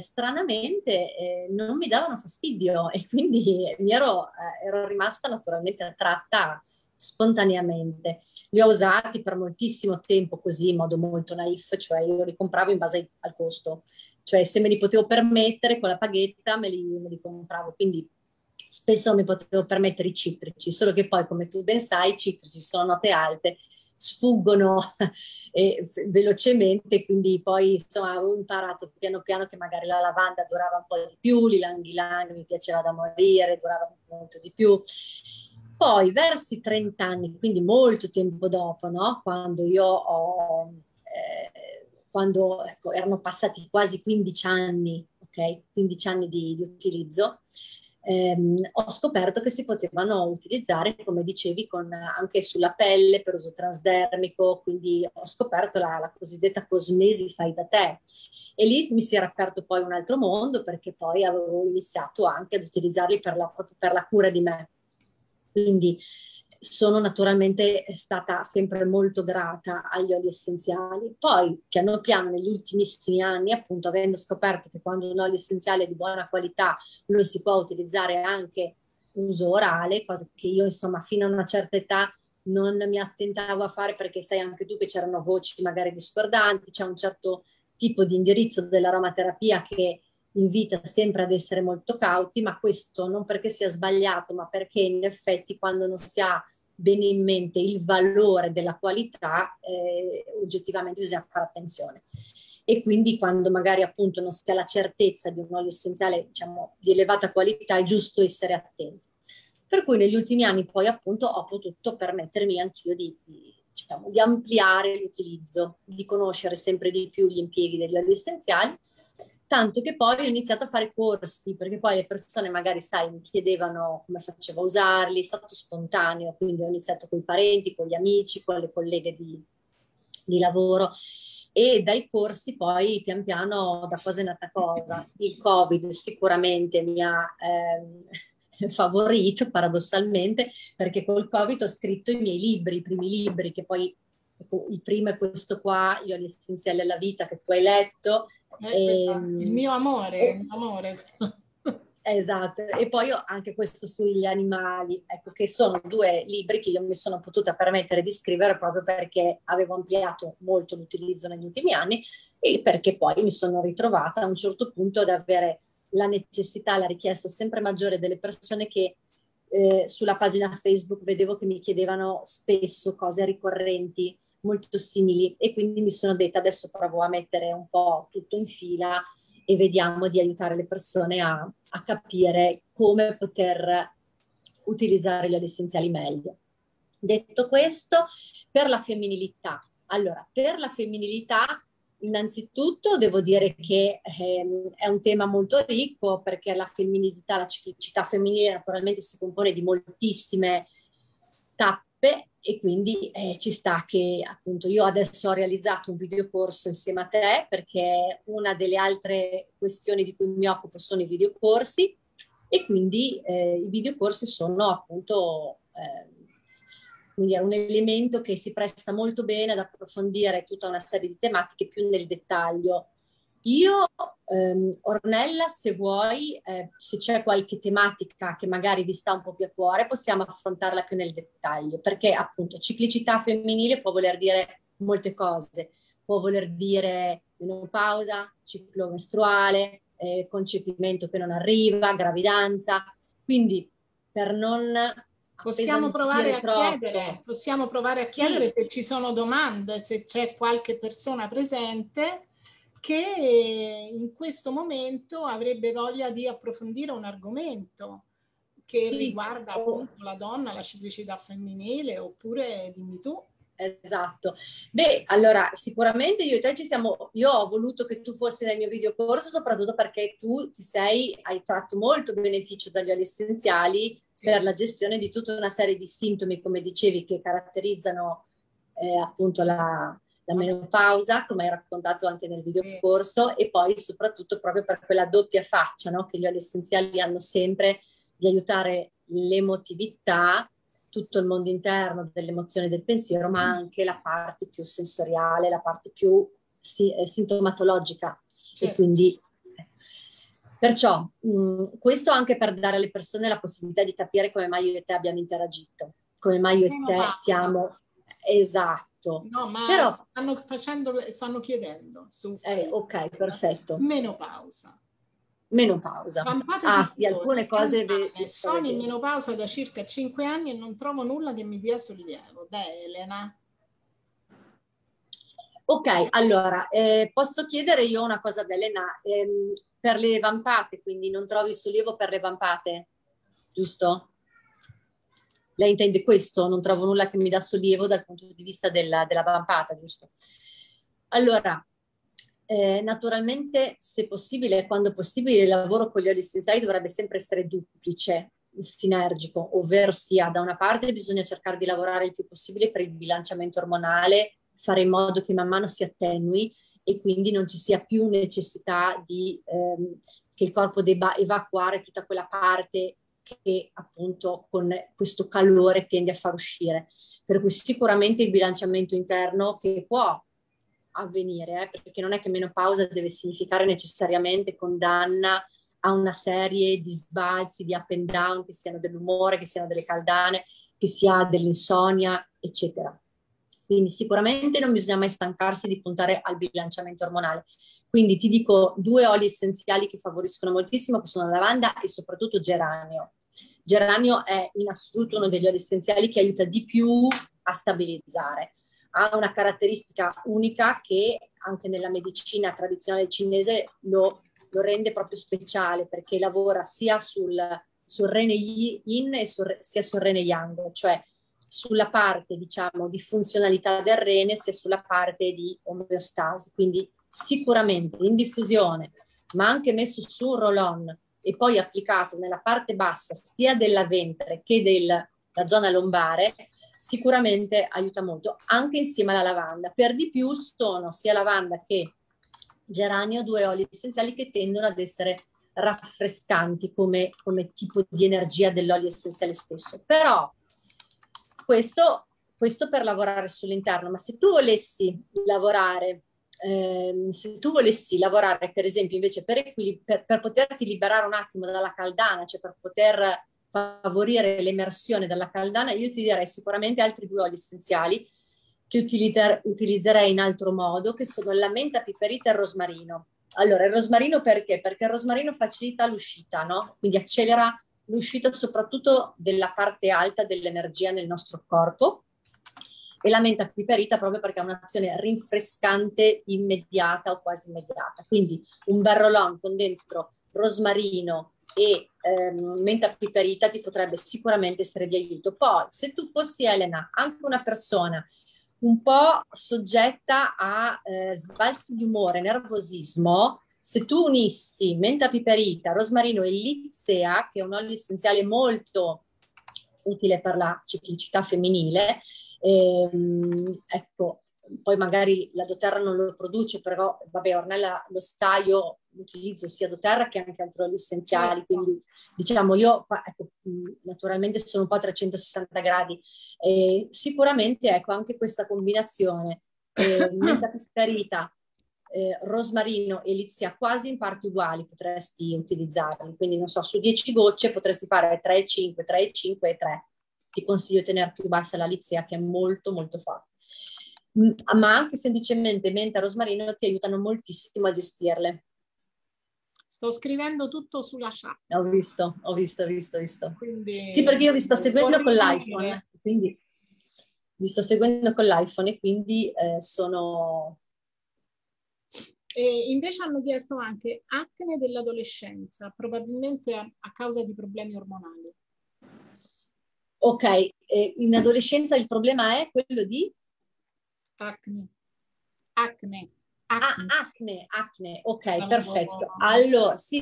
stranamente non mi davano fastidio, e quindi ero rimasta naturalmente attratta spontaneamente. Li ho usati per moltissimo tempo così, in modo molto naif, cioè io li compravo in base al costo, cioè se me li potevo permettere con la paghetta me li compravo, quindi spesso mi potevo permettere i citrici, solo che poi, come tu ben sai, i citrici sono note alte, sfuggono velocemente, quindi poi insomma ho imparato piano piano che magari la lavanda durava un po' di più, l'ilang ilang mi piaceva da morire, durava molto di più. Poi verso i 30 anni, quindi molto tempo dopo, no? Quando ecco, erano passati quasi 15 anni, ok? 15 anni di utilizzo, ho scoperto che si potevano utilizzare, come dicevi, anche sulla pelle per uso transdermico, quindi ho scoperto la cosiddetta cosmesi fai da te. E lì mi si era aperto poi un altro mondo, perché poi avevo iniziato anche ad utilizzarli proprio per la cura di me. Quindi sono naturalmente stata sempre molto grata agli oli essenziali. Poi piano piano negli ultimissimi anni, appunto, avendo scoperto che quando un olio essenziale è di buona qualità lo si può utilizzare anche uso orale, cosa che io insomma fino a una certa età non mi attentavo a fare, perché sai anche tu che c'erano voci magari discordanti, c'è un certo tipo di indirizzo dell'aromaterapia che invita sempre ad essere molto cauti, ma questo non perché sia sbagliato, ma perché in effetti quando non si ha bene in mente il valore della qualità, oggettivamente bisogna fare attenzione. E quindi quando magari appunto non si ha la certezza di un olio essenziale, diciamo, di elevata qualità, è giusto essere attenti. Per cui negli ultimi anni poi appunto ho potuto permettermi anch'io diciamo, di ampliare l'utilizzo, di conoscere sempre di più gli impieghi degli oli essenziali, tanto che poi ho iniziato a fare corsi, perché poi le persone magari, sai, mi chiedevano come facevo a usarli, è stato spontaneo, quindi ho iniziato con i parenti, con gli amici, con le colleghe di lavoro, e dai corsi poi pian piano da cosa è nata cosa. Il Covid sicuramente mi ha favorito paradossalmente, perché col Covid ho scritto i miei libri, i primi libri, che poi il primo è questo qua, Gli oli essenziali alla vita, che tu hai letto. Il mio amore, il mio amore. Esatto, e poi ho anche questo sugli animali, ecco, che sono due libri che io mi sono potuta permettere di scrivere proprio perché avevo ampliato molto l'utilizzo negli ultimi anni, e perché poi mi sono ritrovata a un certo punto ad avere la necessità, la richiesta sempre maggiore delle persone che sulla pagina Facebook vedevo che mi chiedevano spesso cose ricorrenti molto simili, e quindi mi sono detta adesso provo a mettere un po' tutto in fila e vediamo di aiutare le persone a capire come poter utilizzare gli oli essenziali meglio. Detto questo, per la femminilità. Allora, per la femminilità, innanzitutto devo dire che è un tema molto ricco, perché la femminilità, la ciclicità femminile naturalmente si compone di moltissime tappe, e quindi ci sta che appunto io adesso ho realizzato un videocorso insieme a te, perché una delle altre questioni di cui mi occupo sono i videocorsi, e quindi i videocorsi sono appunto quindi è un elemento che si presta molto bene ad approfondire tutta una serie di tematiche più nel dettaglio. Io, Ornella, se vuoi, se c'è qualche tematica che magari vi sta un po' più a cuore, possiamo affrontarla più nel dettaglio, perché appunto ciclicità femminile può voler dire molte cose, può voler dire menopausa, ciclo mestruale, concepimento che non arriva, gravidanza, quindi per non possiamo provare a chiedere sì, se ci sono domande, se c'è qualche persona presente che in questo momento avrebbe voglia di approfondire un argomento che riguarda appunto la donna, la ciclicità femminile, oppure dimmi tu. Esatto. Beh, allora sicuramente io e te io ho voluto che tu fossi nel mio videocorso soprattutto perché tu hai tratto molto beneficio dagli oli essenziali, sì, per la gestione di tutta una serie di sintomi, come dicevi, che caratterizzano appunto la menopausa, come hai raccontato anche nel videocorso, sì, e poi soprattutto proprio per quella doppia faccia, no, che gli oli essenziali hanno sempre, di aiutare l'emotività, tutto il mondo interno delle emozioni e del pensiero, ma anche la parte più sensoriale, la parte più sintomatologica. Certo. E quindi perciò questo anche per dare alle persone la possibilità di capire come mai io e te abbiamo interagito, come mai io e te siamo esatto. No, ma però stanno chiedendo su ok, perfetto. Menopausa. Sì, alcune cose sono in menopausa da circa 5 anni e non trovo nulla che mi dia sollievo. Beh, Elena. Ok, allora, posso chiedere io una cosa ad Elena? Per le vampate, quindi non trovi sollievo per le vampate, giusto? Lei intende questo? Non trovo nulla che mi dà sollievo dal punto di vista della vampata, giusto? Allora, naturalmente, se possibile, quando possibile, il lavoro con gli oli essenziali dovrebbe sempre essere duplice, sinergico, ovvero sia da una parte bisogna cercare di lavorare il più possibile per il bilanciamento ormonale, fare in modo che man mano si attenui e quindi non ci sia più necessità di che il corpo debba evacuare tutta quella parte che appunto con questo calore tende a far uscire. Per cui sicuramente il bilanciamento interno che può avvenire, perché non è che menopausa deve significare necessariamente condanna a una serie di sbalzi, di up and down, che siano dell'umore, che siano delle caldane, che sia dell'insonnia, eccetera. Quindi sicuramente non bisogna mai stancarsi di puntare al bilanciamento ormonale. Quindi ti dico 2 oli essenziali che favoriscono moltissimo, che sono lavanda e soprattutto geranio. Geranio è in assoluto uno degli oli essenziali che aiuta di più a stabilizzare. Ha una caratteristica unica che anche nella medicina tradizionale cinese lo rende proprio speciale, perché lavora sia sul rene yin e sia sul rene yang, cioè sulla parte, diciamo, di funzionalità del rene, sia sulla parte di omeostasi. Quindi sicuramente in diffusione, ma anche messo su un roll-on e poi applicato nella parte bassa sia della ventre che della zona lombare, sicuramente aiuta molto, anche insieme alla lavanda. Per di più sono sia lavanda che geranio 2 oli essenziali che tendono ad essere raffrescanti come tipo di energia dell'olio essenziale stesso. Però questo per lavorare sull'interno, ma se tu volessi lavorare per esempio invece per poterti liberare un attimo dalla caldana, cioè per poter favorire l'emersione dalla caldana, io ti direi sicuramente altri 2 oli essenziali che utilizzerei in altro modo, che sono la menta piperita e il rosmarino. Allora, il rosmarino perché? Perché il rosmarino facilita l'uscita, no? Quindi accelera l'uscita soprattutto della parte alta dell'energia nel nostro corpo, e la menta piperita proprio perché ha un'azione rinfrescante immediata o quasi immediata. Quindi un bel roll-on con dentro rosmarino e menta piperita ti potrebbe sicuramente essere di aiuto. Poi, se tu fossi, Elena, anche una persona un po' soggetta a sbalzi di umore, nervosismo, se tu unissi menta piperita, rosmarino e litsea, che è un olio essenziale molto utile per la ciclicità femminile, ecco, poi magari la doTERRA non lo produce, però vabbè, Ornella lo sa, io utilizzo sia doTERRA che anche altri oli essenziali, quindi diciamo io, ecco, naturalmente sono un po' a 360 gradi, sicuramente ecco anche questa combinazione, menta piperita, rosmarino e litsea quasi in parti uguali potresti utilizzarli, quindi non so, su 10 gocce potresti fare 3,5, 3,5 e 3. Ti consiglio di tenere più bassa la litsea, che è molto molto forte, ma anche semplicemente menta e rosmarino ti aiutano moltissimo a gestirle. Sto scrivendo tutto sulla chat. Ho visto. Quindi, sì, perché io vi sto seguendo con l'iPhone, quindi vi sto seguendo con l'iPhone e quindi sono... E invece hanno chiesto anche acne dell'adolescenza, probabilmente a causa di problemi ormonali. Ok, in adolescenza il problema è quello di? Acne. Acne, ok, perfetto. Allora, sì.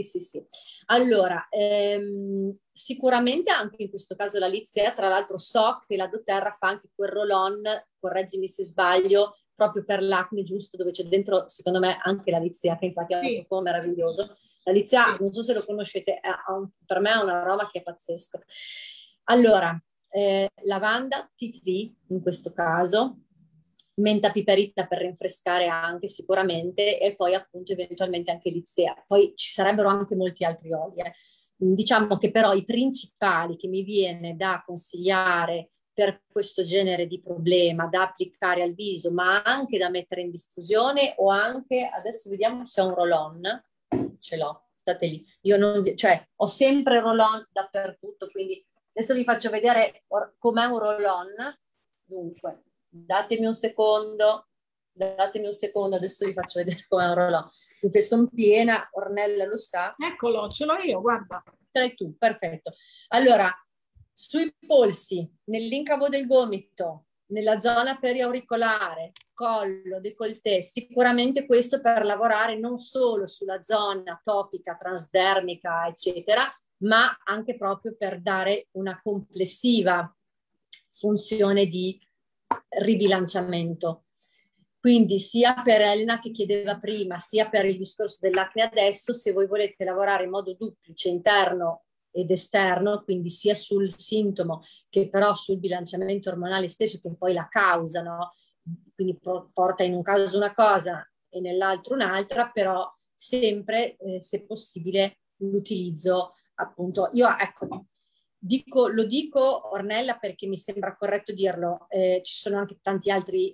Allora, sicuramente anche in questo caso la litsea, tra l'altro so che la doTERRA fa anche quel roll-on, correggimi se sbaglio, proprio per l'acne, giusto, dove c'è dentro, secondo me, anche la litsea, che infatti ha un profumo meraviglioso. La litsea, non so se lo conoscete, per me è un aroma che è pazzesco. Allora, lavanda, tea tree in questo caso, menta piperita per rinfrescare anche sicuramente, e poi appunto eventualmente anche litsea. Poi ci sarebbero anche molti altri oli. Diciamo che però i principali che mi viene da consigliare per questo genere di problema, da applicare al viso, ma anche da mettere in diffusione, o anche, adesso vediamo se ho un roll-on, ce l'ho, state lì. Io non, cioè, ho sempre roll-on dappertutto, quindi adesso vi faccio vedere com'è un roll-on. Dunque, datemi un secondo, adesso vi faccio vedere com'è un roll-on. Dunque, sono piena, Ornella lo sa. Eccolo, ce l'ho io, guarda. Ce l'hai tu, perfetto. Allora, sui polsi, nell'incavo del gomito, nella zona periauricolare, collo, décolleté, sicuramente questo per lavorare non solo sulla zona topica, transdermica, eccetera, ma anche proprio per dare una complessiva funzione di ribilanciamento. Quindi sia per Elena che chiedeva prima, sia per il discorso dell'acne adesso, se voi volete lavorare in modo duplice, interno ed esterno, quindi sia sul sintomo che però sul bilanciamento ormonale stesso, che poi la causa, no? Quindi porta in un caso una cosa e nell'altro un'altra, però sempre, se possibile, l'utilizzo appunto. Io, ecco, lo dico Ornella perché mi sembra corretto dirlo, ci sono anche tante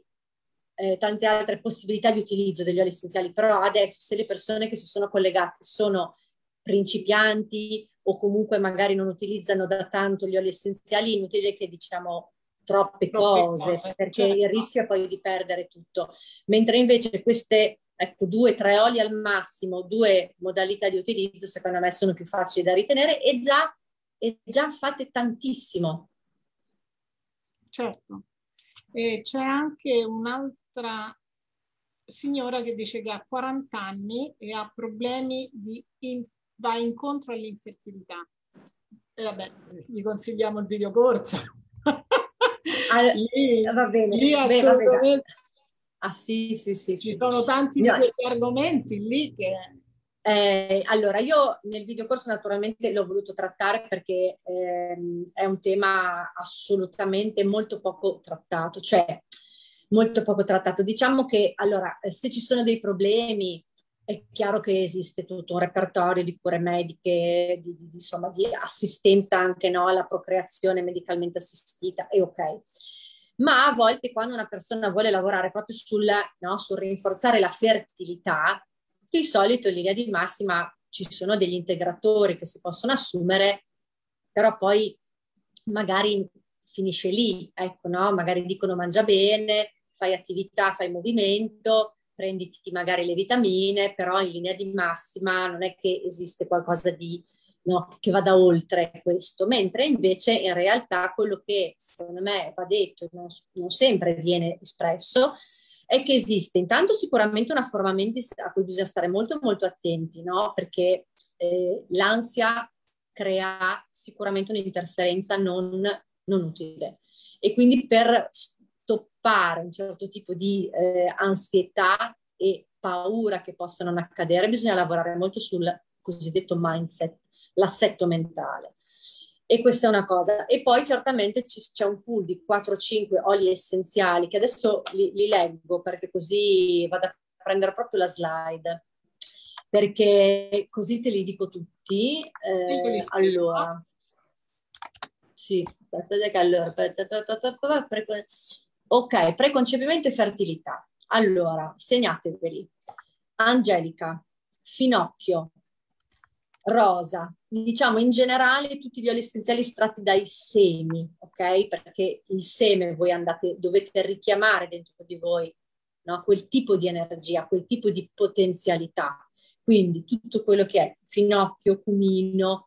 altre possibilità di utilizzo degli oli essenziali, però adesso se le persone che si sono collegate sono principianti o comunque magari non utilizzano da tanto gli oli essenziali, è inutile che diciamo troppe cose, perché il rischio è poi di perdere tutto. Mentre invece queste, ecco, 2-3 oli al massimo, 2 modalità di utilizzo, secondo me sono più facili da ritenere e già fate tantissimo. Certo. E c'è anche un'altra signora che dice che ha 40 anni e ha problemi va incontro all'infertilità. E vabbè, gli consigliamo il videocorso. Va bene. Lì assolutamente. Sì. Ci sono tanti di questi argomenti lì che... allora, io nel videocorso naturalmente l'ho voluto trattare perché è un tema assolutamente molto poco trattato, cioè molto poco trattato. Diciamo che, allora, se ci sono dei problemi, è chiaro che esiste tutto un repertorio di cure mediche, insomma, di assistenza anche, no, alla procreazione medicalmente assistita, e ok. Ma a volte quando una persona vuole lavorare proprio sul rinforzare la fertilità, Di solito in linea di massima ci sono degli integratori che si possono assumere, però poi magari finisce lì, ecco, no? Magari dicono mangia bene, fai attività, fai movimento, prenditi magari le vitamine, però in linea di massima non è che esiste qualcosa di, no, che vada oltre questo, mentre invece in realtà quello che secondo me va detto, non sempre viene espresso, è che esiste intanto sicuramente una forma mentis a cui bisogna stare molto molto attenti, no? Perché l'ansia crea sicuramente un'interferenza non utile, e quindi per stoppare un certo tipo di ansietà e paura che possano accadere bisogna lavorare molto sul cosiddetto mindset, l'assetto mentale. E questa è una cosa. E poi certamente c'è un pool di 4-5 oli essenziali che adesso li leggo, perché così vado a prendere proprio la slide, perché così te li dico tutti. Allora, sì, allora, ok, preconcepimento e fertilità. Allora, segnateveli. Angelica, finocchio, rosa, diciamo in generale tutti gli oli essenziali estratti dai semi, ok? Perché il seme voi dovete richiamare dentro di voi, no? Quel tipo di energia, quel tipo di potenzialità. Quindi tutto quello che è finocchio, cumino,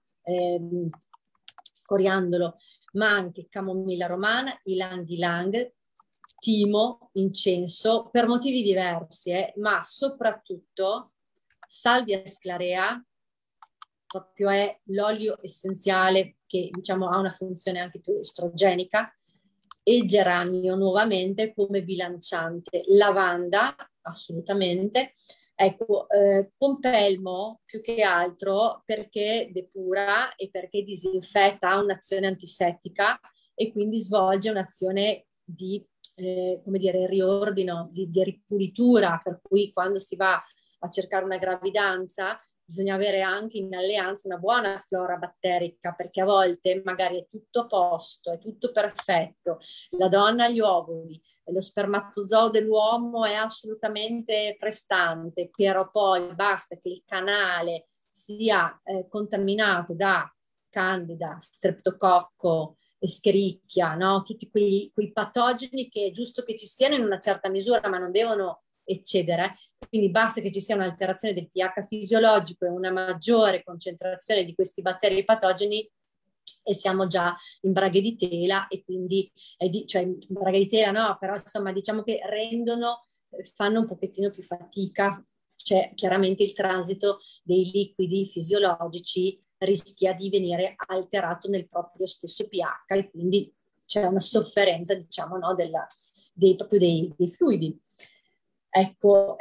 coriandolo, ma anche camomilla romana, ylang ylang, timo, incenso, per motivi diversi, ma soprattutto salvia sclarea, proprio è l'olio essenziale che diciamo ha una funzione anche più estrogenica, e geranio nuovamente come bilanciante, lavanda assolutamente. Ecco, pompelmo più che altro perché depura e perché disinfetta, ha un'azione antisettica e quindi svolge un'azione di, come dire, riordino, di ripulitura, per cui quando si va a cercare una gravidanza bisogna avere anche in alleanza una buona flora batterica, perché a volte magari è tutto a posto, è tutto perfetto, la donna ha gli ovuli, lo spermatozoo dell'uomo è assolutamente prestante, però poi basta che il canale sia contaminato da candida, streptococco, escherichia, no? Tutti quei patogeni che è giusto che ci siano in una certa misura, ma non devono eccedere. Quindi basta che ci sia un'alterazione del pH fisiologico e una maggiore concentrazione di questi batteri patogeni e siamo già in braghe di tela, e quindi cioè in braghe di tela no, però insomma diciamo che fanno un pochettino più fatica. C'è chiaramente il transito dei liquidi fisiologici rischia di venire alterato nel proprio stesso pH, e quindi c'è una sofferenza, diciamo, no, proprio dei fluidi. Ecco,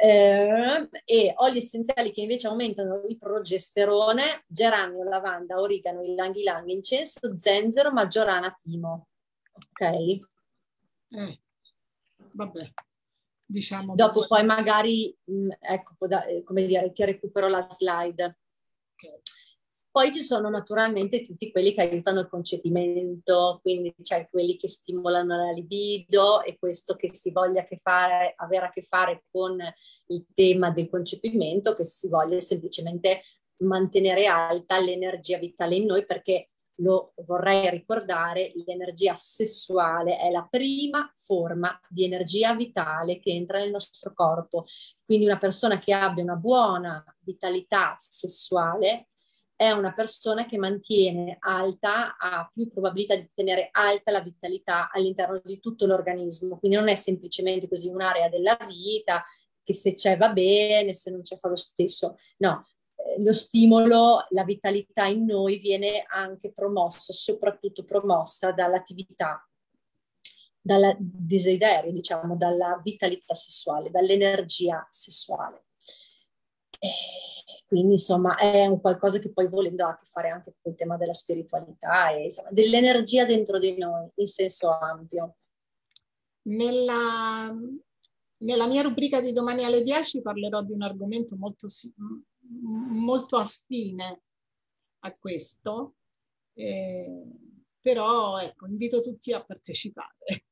e oli essenziali che invece aumentano il progesterone: geranio, lavanda, origano, ylang ylang, incenso, zenzero, maggiorana, timo. Ok? Vabbè, diciamo. Dopo poi magari, ecco, come dire, ti recupero la slide. Okay. Poi ci sono naturalmente tutti quelli che aiutano il concepimento, quindi c'è quelli che stimolano la libido, e questo che si voglia avere a che fare con il tema del concepimento, che si voglia semplicemente mantenere alta l'energia vitale in noi, perché lo vorrei ricordare, l'energia sessuale è la prima forma di energia vitale che entra nel nostro corpo. Quindi una persona che abbia una buona vitalità sessuale è una persona che mantiene alta, ha più probabilità di tenere alta la vitalità all'interno di tutto l'organismo. Quindi non è semplicemente così un'area della vita che se c'è va bene, se non c'è fa lo stesso. No, lo stimolo, la vitalità in noi viene anche promossa, soprattutto promossa dall'attività, dal desiderio, diciamo, dalla vitalità sessuale, dall'energia sessuale. Quindi insomma è un qualcosa che poi volendo ha a che fare anche con il tema della spiritualità e insomma, dell'energia dentro di noi in senso ampio. Nella mia rubrica di domani alle 10 parlerò di un argomento molto affine a questo, però ecco, invito tutti a partecipare.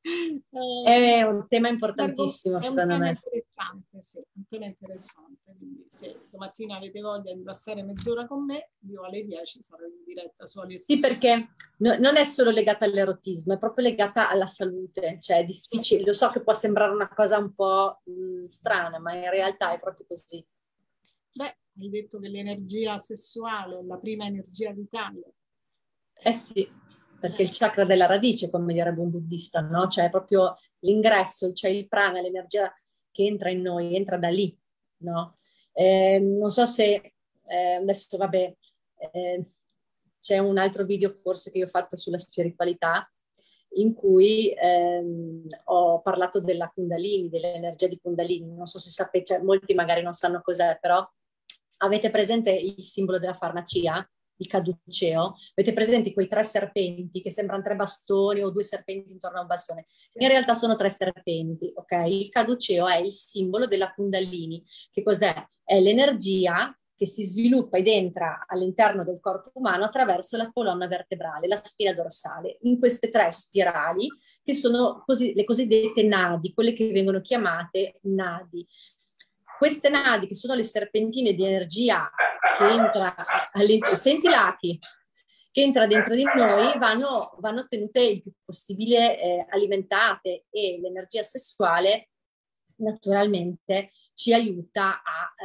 È un tema importantissimo, secondo me. Interessante, sì, un tema interessante. se domattina avete voglia di passare mezz'ora con me, io alle 10 sarò in diretta su Alessandro. Sì, perché non è solo legata all'erotismo, è proprio legata alla salute, cioè è difficile, lo so che può sembrare una cosa un po' strana, ma in realtà è proprio così. Beh, hai detto che l'energia sessuale è la prima energia vitale. Eh sì, perché il chakra della radice, come direbbe un buddista, no? Cioè è proprio l'ingresso, cioè il prana, l'energia che entra in noi, entra da lì, no? Non so se adesso, vabbè, c'è un altro video corso che io ho fatto sulla spiritualità in cui ho parlato della Kundalini, dell'energia di Kundalini. Non so se sapete, cioè, molti magari non sanno cos'è, però avete presente il simbolo della farmacia? Il caduceo, avete presenti quei 3 serpenti che sembrano 3 bastoni o 2 serpenti intorno a un bastone? In realtà sono 3 serpenti, ok? Il caduceo è il simbolo della Kundalini. Che cos'è? È l'energia che si sviluppa ed entra all'interno del corpo umano attraverso la colonna vertebrale, la spina dorsale, in queste 3 spirali che sono le cosiddette nadi, quelle che vengono chiamate nadi. Queste nadi, che sono le serpentine di energia che entra all'interno, senti Lucky, che entra dentro di noi, vanno tenute il più possibile alimentate, e l'energia sessuale naturalmente ci aiuta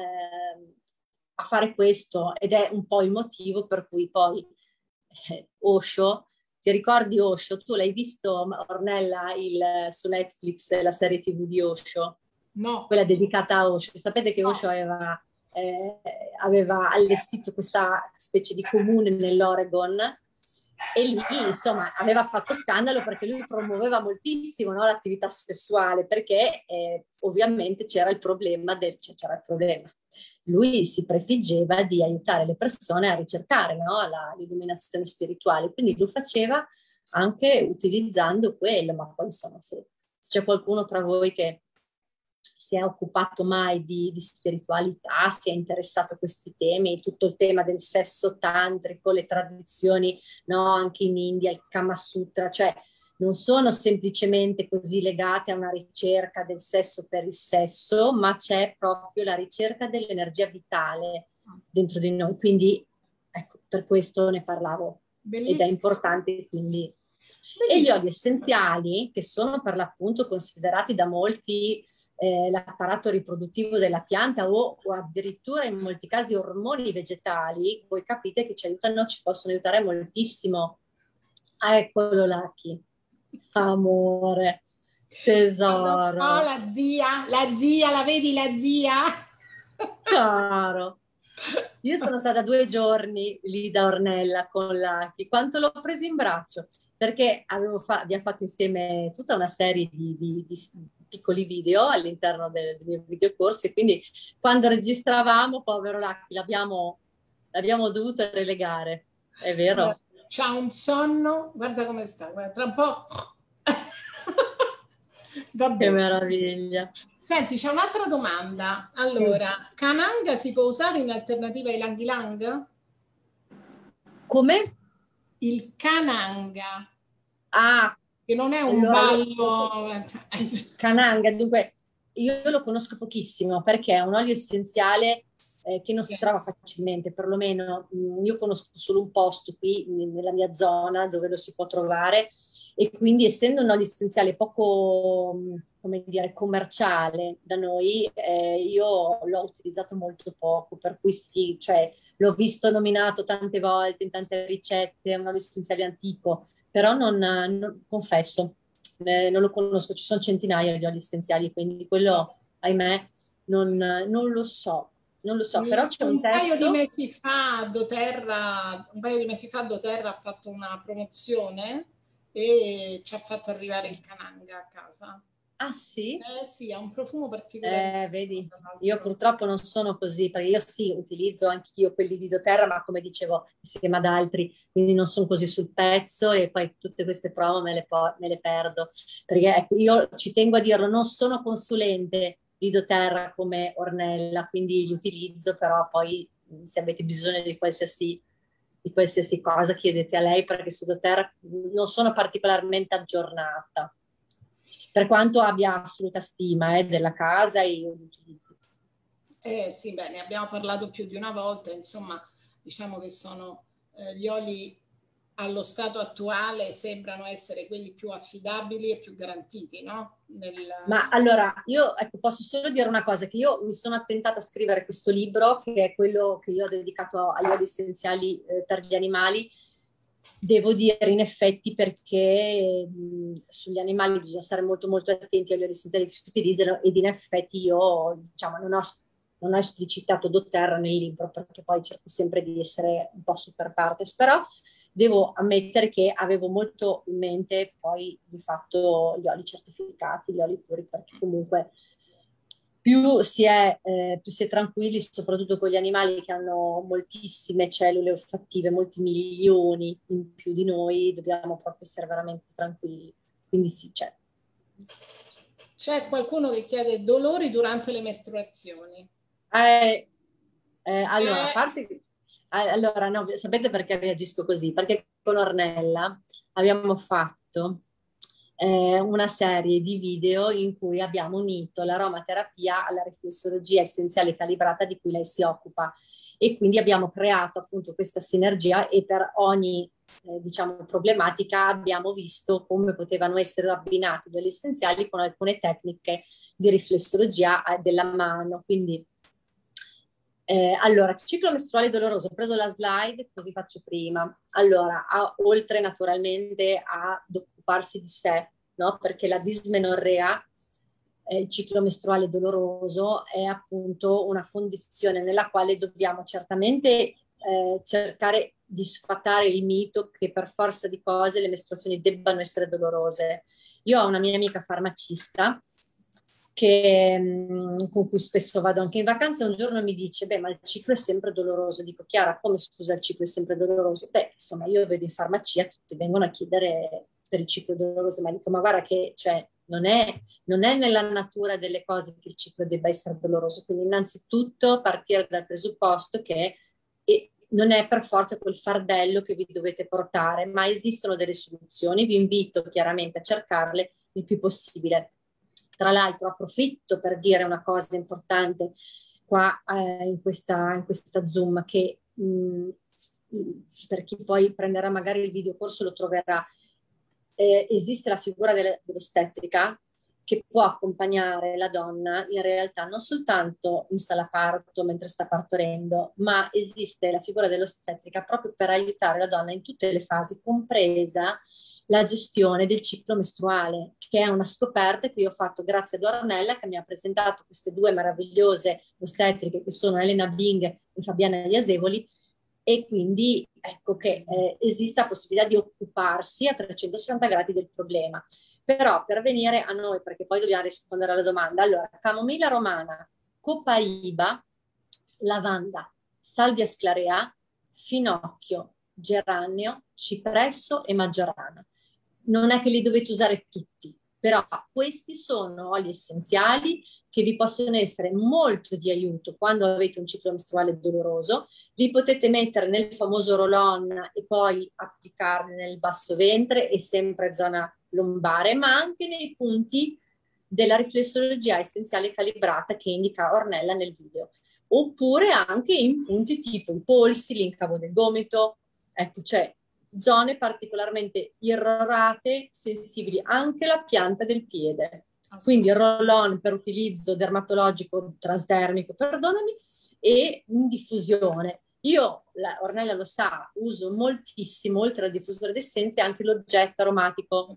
a fare questo, ed è un po' il motivo per cui poi Osho, ti ricordi Osho? Tu l'hai visto, Ornella, su Netflix, la serie TV di Osho? No. Quella dedicata a Osho. Sapete che Osho aveva allestito questa specie di comune nell'Oregon, e lì insomma aveva fatto scandalo perché lui promuoveva moltissimo, no, l'attività sessuale, perché ovviamente c'era il problema lui si prefiggeva di aiutare le persone a ricercare, no, l'illuminazione spirituale, quindi lo faceva anche utilizzando quello. Ma poi insomma, se c'è qualcuno tra voi che si è occupato mai di spiritualità, si è interessato a questi temi, tutto il tema del sesso tantrico, le tradizioni, no, anche in India, il Kama Sutra, cioè non sono semplicemente così legate a una ricerca del sesso per il sesso, ma c'è proprio la ricerca dell'energia vitale dentro di noi. Quindi ecco, per questo ne parlavo. Bellissimo. Ed è importante, quindi. E gli oli essenziali, che sono per l'appunto considerati da molti l'apparato riproduttivo della pianta, o addirittura in molti casi ormoni vegetali, voi capite che ci aiutano, ci possono aiutare moltissimo. Ah, eccolo Lucky. Amore, tesoro. Oh, la zia, la vedi la zia? Caro. Io sono stata 2 giorni lì da Ornella con Lucky. Quanto l'ho preso in braccio? Perché abbiamo fatto insieme tutta una serie di piccoli video all'interno del mio videocorso, e quindi quando registravamo, povero Lucky, l'abbiamo dovuto relegare, è vero? C'ha un sonno, guarda come sta, guarda, tra un po'. Che meraviglia. Senti, c'è un'altra domanda. Allora, Kananga si può usare in alternativa ai Lang Ilang? Come? Il Kananga. Ah, che non è un ballo. Kananga, dunque, io lo conosco pochissimo perché è un olio essenziale che non si trova facilmente, perlomeno io conosco solo un posto qui nella mia zona dove lo si può trovare, e quindi essendo un olio essenziale poco, come dire, commerciale da noi, io l'ho utilizzato molto poco, per cui sì, cioè l'ho visto nominato tante volte in tante ricette, è un olio essenziale antico, però non confesso, non lo conosco, ci sono centinaia di oli essenziali, quindi quello, ahimè, non lo so. Non lo so, però c'è un testo. Un paio di mesi fa doTERRA ha fatto una promozione e ci ha fatto arrivare il Kananga a casa. Ah sì? Sì, ha un profumo particolare. Vedi, io purtroppo non sono così, perché io sì, utilizzo anch'io quelli di doTERRA, ma come dicevo, insieme ad altri, quindi non sono così sul pezzo, e poi tutte queste promo me le perdo, perché ecco, io ci tengo a dirlo, non sono consulente di doTERRA come Ornella, quindi li utilizzo, però poi se avete bisogno di qualsiasi cosa chiedete a lei, perché su doTERRA non sono particolarmente aggiornata, per quanto abbia assoluta stima della casa e io li utilizzo. Sì, beh, ne abbiamo parlato più di una volta, insomma, diciamo che sono gli oli allo stato attuale sembrano essere quelli più affidabili e più garantiti, no? Ma allora, io ecco, posso solo dire una cosa, che io mi sono attentata a scrivere questo libro, che è quello che io ho dedicato agli oli essenziali per gli animali. Devo dire in effetti perché sugli animali bisogna stare molto molto attenti agli oli essenziali che si utilizzano, ed in effetti io diciamo non ho esplicitato doTERRA nel libro, perché poi cerco sempre di essere un po' super partes, però devo ammettere che avevo molto in mente poi di fatto gli oli certificati, gli oli puri, perché comunque più si è tranquilli, soprattutto con gli animali che hanno moltissime cellule olfattive, molti milioni in più di noi, dobbiamo proprio essere veramente tranquilli. Quindi sì, c'è. C'è qualcuno che chiede dolori durante le mestruazioni. Allora, a parte... Allora, no, sapete perché reagisco così? Perché con Ornella abbiamo fatto una serie di video in cui abbiamo unito l'aromaterapia alla riflessologia essenziale calibrata di cui lei si occupa, e quindi abbiamo creato appunto questa sinergia, e per ogni diciamo problematica abbiamo visto come potevano essere abbinati gli oli essenziali con alcune tecniche di riflessologia della mano. Quindi allora, ciclo mestruale doloroso, ho preso la slide così faccio prima. Allora, oltre naturalmente ad occuparsi di sé, no? Perché la dismenorrea, il ciclo mestruale doloroso, è appunto una condizione nella quale dobbiamo certamente cercare di sfatare il mito che per forza di cose le mestruazioni debbano essere dolorose. Io ho una mia amica farmacista con cui spesso vado anche in vacanza, un giorno mi dice: beh, ma il ciclo è sempre doloroso. Dico: Chiara, come, scusa, il ciclo è sempre doloroso? Beh, insomma, io vedo in farmacia, tutti vengono a chiedere per il ciclo doloroso, ma dico: ma guarda che, cioè, non è nella natura delle cose che il ciclo debba essere doloroso. Quindi innanzitutto partire dal presupposto che non è per forza quel fardello che vi dovete portare, ma esistono delle soluzioni. Vi invito chiaramente a cercarle il più possibile. Tra l'altro approfitto per dire una cosa importante qua in questa Zoom, che per chi poi prenderà magari il videocorso lo troverà. Esiste la figura dell'ostetrica che può accompagnare la donna in realtà non soltanto in sala parto mentre sta partorendo, ma esiste la figura dell'ostetrica proprio per aiutare la donna in tutte le fasi, compresa la gestione del ciclo mestruale, che è una scoperta che io ho fatto grazie ad Ornella, che mi ha presentato queste due meravigliose ostetriche che sono Elena Bing e Fabiana Iasevoli, e quindi ecco che esiste la possibilità di occuparsi a 360 gradi del problema. Però per venire a noi, perché poi dobbiamo rispondere alla domanda, allora, camomilla romana, copaiba, lavanda, salvia sclarea, finocchio, geranio, cipresso e maggiorana. Non è che li dovete usare tutti, però questi sono oli essenziali che vi possono essere molto di aiuto quando avete un ciclo mestruale doloroso. Li potete mettere nel famoso roll-on e poi applicarli nel basso ventre e sempre zona lombare, ma anche nei punti della riflessologia essenziale calibrata che indica Ornella nel video, oppure anche in punti tipo i polsi, l'incavo del gomito, ecco, cioè zone particolarmente irrorate, sensibili, anche la pianta del piede. Quindi il roll-on per utilizzo dermatologico, trasdermico, perdonami, e in diffusione. Io, Ornella lo sa, uso moltissimo, oltre al diffusore d'essenze, anche l'oggetto aromatico.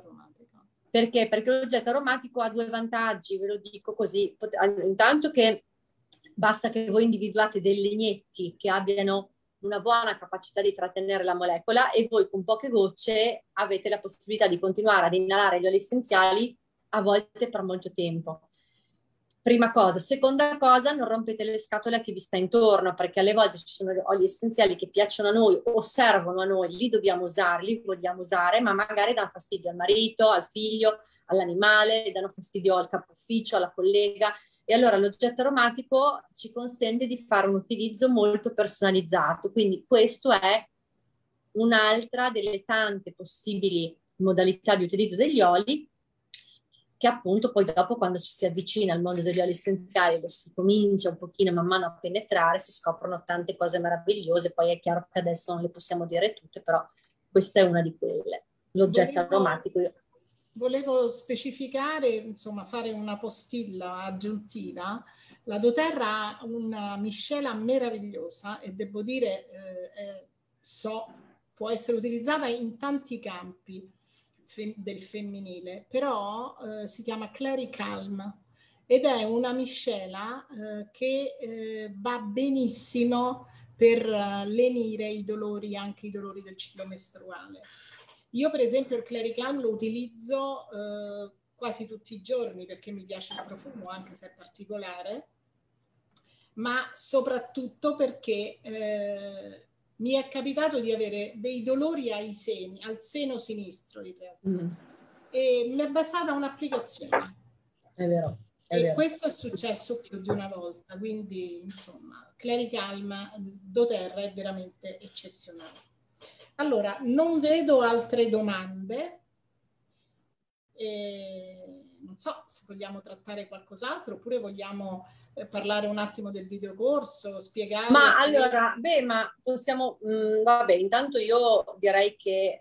Perché? Perché l'oggetto aromatico ha due vantaggi, ve lo dico così. Intanto che basta che voi individuate dei legnetti che abbiano una buona capacità di trattenere la molecola, e voi con poche gocce avete la possibilità di continuare ad inalare gli oli essenziali, a volte per molto tempo. Prima cosa. Seconda cosa, non rompete le scatole a chi vi sta intorno, perché alle volte ci sono oli essenziali che piacciono a noi o servono a noi, li dobbiamo usare, li vogliamo usare, ma magari danno fastidio al marito, al figlio, all'animale, danno fastidio al capo ufficio, alla collega, e allora l'oggetto aromatico ci consente di fare un utilizzo molto personalizzato. Quindi questo è un'altra delle tante possibili modalità di utilizzo degli oli, che appunto poi dopo, quando ci si avvicina al mondo degli oli essenziali, lo si comincia un pochino man mano a penetrare, si scoprono tante cose meravigliose. Poi è chiaro che adesso non le possiamo dire tutte, però questa è una di quelle. L'oggetto aromatico. Volevo specificare, insomma, fare una postilla aggiuntiva. La doTERRA ha una miscela meravigliosa e devo dire, può essere utilizzata in tanti campi del femminile, però si chiama Clary Calm ed è una miscela che va benissimo per lenire i dolori, anche i dolori del ciclo mestruale. Io per esempio il Clary Calm lo utilizzo quasi tutti i giorni perché mi piace il profumo, anche se è particolare, ma soprattutto perché mi è capitato di avere dei dolori ai seni, al seno sinistro in realtà, e mi è bastata un'applicazione. È vero. E questo è successo più di una volta, quindi insomma Clary Calm doTERRA è veramente eccezionale. Allora, non vedo altre domande, non so se vogliamo trattare qualcos'altro oppure vogliamo parlare un attimo del videocorso, spiegare. Ma allora, ma possiamo, vabbè, intanto io direi che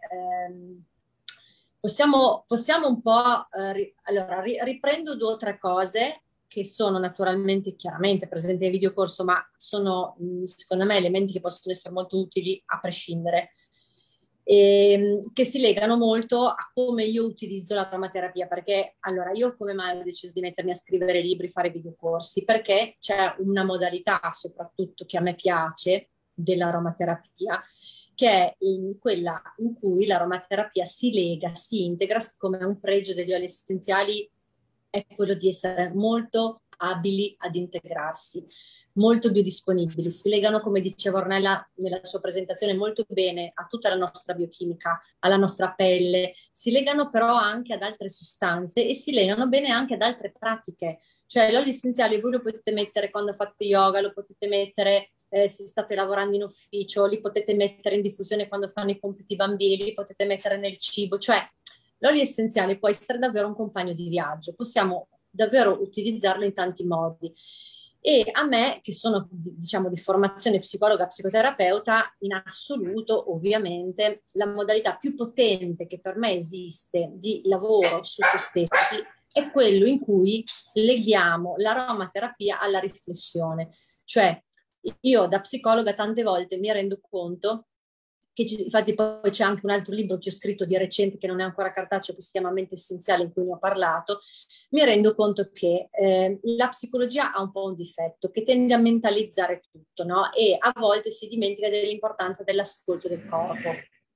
possiamo un po', allora riprendo 2 o 3 cose che sono naturalmente, chiaramente presenti nel videocorso, ma sono secondo me elementi che possono essere molto utili a prescindere. Che si legano molto a come io utilizzo l'aromaterapia, perché allora io come mai ho deciso di mettermi a scrivere libri, fare videocorsi? Perché c'è una modalità soprattutto che a me piace dell'aromaterapia, che è quella in cui l'aromaterapia si lega, si integra, come un pregio degli oli essenziali è quello di essere molto abili ad integrarsi, molto biodisponibili. Si legano, come diceva Ornella nella sua presentazione, molto bene a tutta la nostra biochimica, alla nostra pelle, si legano però anche ad altre sostanze e si legano bene anche ad altre pratiche. Cioè l'olio essenziale voi lo potete mettere quando fate yoga, lo potete mettere se state lavorando in ufficio, li potete mettere in diffusione quando fanno i compiti i bambini, li potete mettere nel cibo, cioè l'olio essenziale può essere davvero un compagno di viaggio, possiamo davvero utilizzarlo in tanti modi. E a me, che sono diciamo di formazione psicologa, psicoterapeuta, in assoluto ovviamente la modalità più potente che per me esiste di lavoro su se stessi è quello in cui leghiamo l'aromaterapia alla riflessione. Cioè io da psicologa tante volte mi rendo conto che infatti poi c'è anche un altro libro che ho scritto di recente che non è ancora cartaceo, che si chiama Mente Essenziale, in cui ne ho parlato, mi rendo conto che la psicologia ha un po' un difetto, che tende a mentalizzare tutto, no? E a volte si dimentica dell'importanza dell'ascolto del corpo.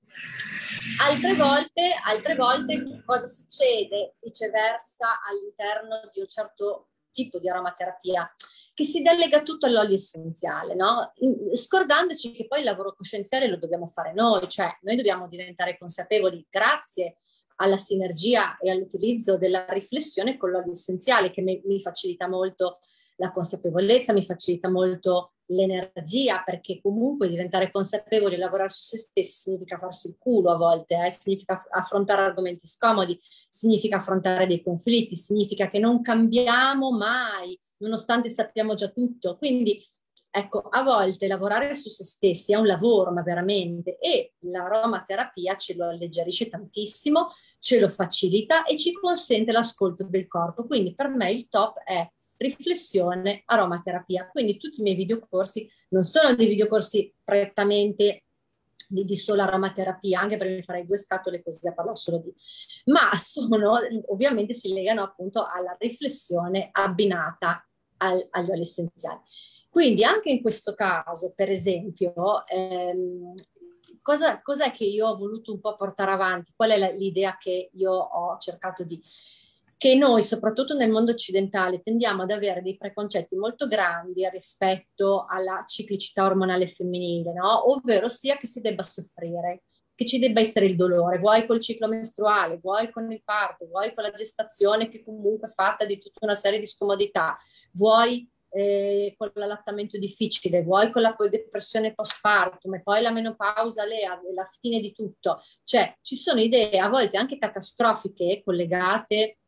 Altre volte cosa succede viceversa all'interno di un certo tipo di aromaterapia? Che si delega tutto all'olio essenziale, no? Scordandoci che poi il lavoro coscienziale lo dobbiamo fare noi, cioè noi dobbiamo diventare consapevoli grazie alla sinergia e all'utilizzo della riflessione con l'olio essenziale, che mi facilita molto la consapevolezza, mi facilita molto l'energia, perché comunque diventare consapevoli e lavorare su se stessi significa farsi il culo a volte, significa affrontare argomenti scomodi, significa affrontare dei conflitti, significa che non cambiamo mai, nonostante sappiamo già tutto. Quindi ecco, a volte lavorare su se stessi è un lavoro, ma veramente, e l'aromaterapia ce lo alleggerisce tantissimo, ce lo facilita e ci consente l'ascolto del corpo. Quindi per me il top è riflessione, aromaterapia. Quindi tutti i miei videocorsi non sono dei videocorsi prettamente di sola aromaterapia, anche perché mi farei 2 scatole così a parlare solo di, ma sono, ovviamente si legano appunto alla riflessione abbinata agli oli essenziali. Quindi anche in questo caso, per esempio, cos'è che io ho voluto un po' portare avanti? Qual è l'idea che io ho cercato di... Che noi, soprattutto nel mondo occidentale, tendiamo ad avere dei preconcetti molto grandi rispetto alla ciclicità ormonale femminile, no? Ovvero sia che si debba soffrire, che ci debba essere il dolore, vuoi col ciclo mestruale, vuoi con il parto, vuoi con la gestazione che comunque è fatta di tutta una serie di scomodità, vuoi con l'allattamento difficile, vuoi con la depressione postpartum e poi la menopausa, la fine di tutto. Cioè ci sono idee a volte anche catastrofiche collegate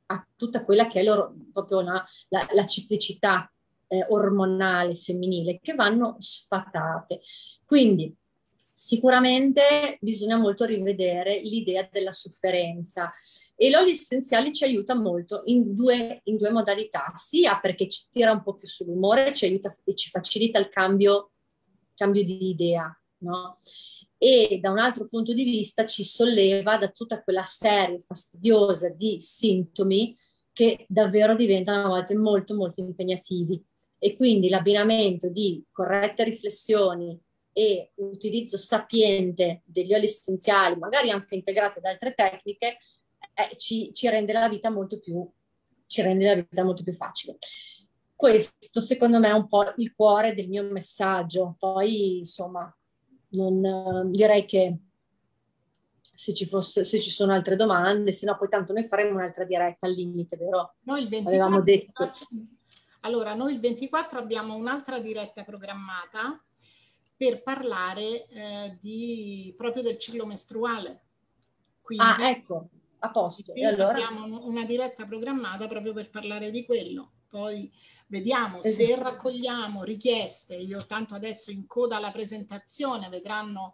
a tutta quella che è proprio la ciclicità ormonale femminile, che vanno sfatate. Quindi sicuramente bisogna molto rivedere l'idea della sofferenza, e l'olio essenziale ci aiuta molto in due modalità, sia perché ci tira un po' più sull'umore, ci aiuta e ci facilita il cambio di idea, no? E da un altro punto di vista ci solleva da tutta quella serie fastidiosa di sintomi che davvero diventano a volte molto molto impegnativi, e quindi l'abbinamento di corrette riflessioni e utilizzo sapiente degli oli essenziali, magari anche integrate da altre tecniche, ci rende la vita molto più facile. Questo secondo me è un po' il cuore del mio messaggio. Poi insomma direi che se ci sono altre domande, se no poi tanto noi faremo un'altra diretta al limite, vero? Noi il 24, avevamo detto. Allora, noi il 24 abbiamo un'altra diretta programmata per parlare proprio del ciclo mestruale. Quindi, ecco, a posto. E allora? Abbiamo una diretta programmata proprio per parlare di quello. Poi vediamo se raccogliamo richieste. Io tanto adesso in coda alla presentazione vedranno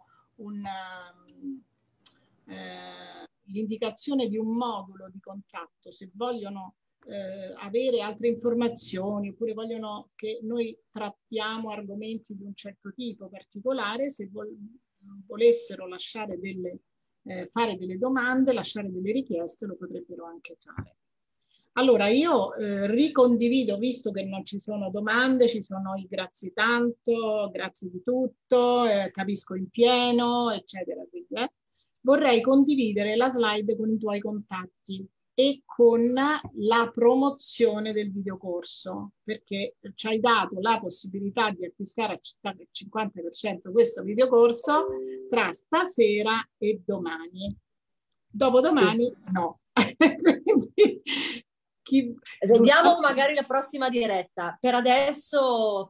l'indicazione di un modulo di contatto, se vogliono avere altre informazioni oppure vogliono che noi trattiamo argomenti di un certo tipo particolare, se volessero lasciare fare delle domande, lasciare delle richieste, lo potrebbero anche fare. Allora io ricondivido, visto che non ci sono domande, ci sono i grazie tanto, grazie di tutto, capisco in pieno, eccetera. Quindi, vorrei condividere la slide con i tuoi contatti e con la promozione del videocorso, perché ci hai dato la possibilità di acquistare al 50% questo videocorso tra stasera e domani. Dopodomani no. Quindi, vediamo magari la prossima diretta. Per adesso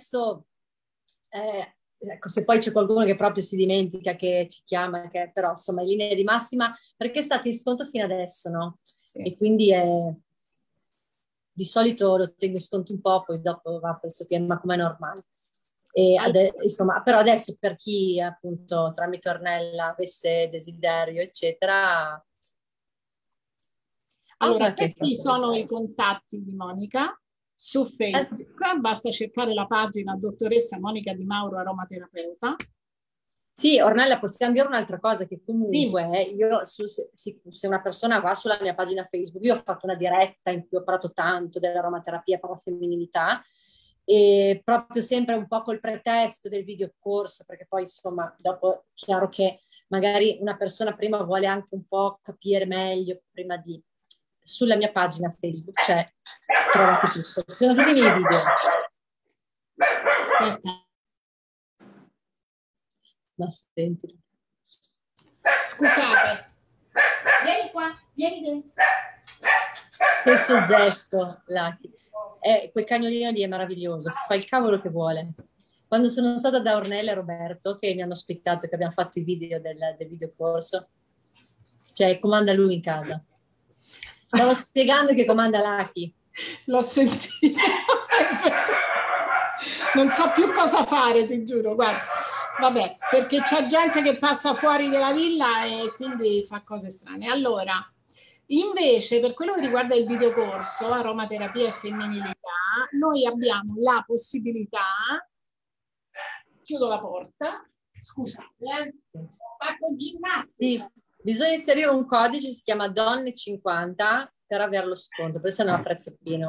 ecco, se poi c'è qualcuno che proprio si dimentica, che ci chiama, che però insomma in linea di massima, perché è stato in sconto fino adesso, no? Sì. E quindi di solito lo tengo in sconto un po', poi dopo va a prezzo pieno, ma come normale. E insomma, però adesso per chi appunto tramite Ornella avesse desiderio, eccetera. Allora, questi sono i contatti di Monica su Facebook. Basta cercare la pagina dottoressa Monica Di Mauro, aromaterapeuta. Sì, Ornella, possiamo dire un'altra cosa, che comunque io, se una persona va sulla mia pagina Facebook, io ho fatto una diretta in cui ho parlato tanto dell'aromaterapia per la femminilità, e proprio sempre un po' col pretesto del videocorso, perché poi insomma dopo è chiaro che magari una persona prima vuole anche un po' capire meglio prima di... Sulla mia pagina Facebook trovate tutto, ci sono tutti i miei video. Aspetta. Ma senti. Scusate. Vieni qua, vieni dentro. Quel soggetto, Lucky. Quel cagnolino lì è meraviglioso, fa il cavolo che vuole. Quando sono stata da Ornella e Roberto, che mi hanno ospitato, che abbiamo fatto i video del videocorso, comanda lui in casa. Stavo spiegando che comanda Lucky. L'ho sentito. Non so più cosa fare, ti giuro. Guarda, vabbè, perché c'è gente che passa fuori dalla villa e quindi fa cose strane. Allora, invece, per quello che riguarda il videocorso Aromaterapia e Femminilità, noi abbiamo la possibilità, chiudo la porta, scusate, faccio ginnastica. Sì. Bisogna inserire un codice, si chiama Donne 50, per avere lo sconto, perché sennò a prezzo pieno.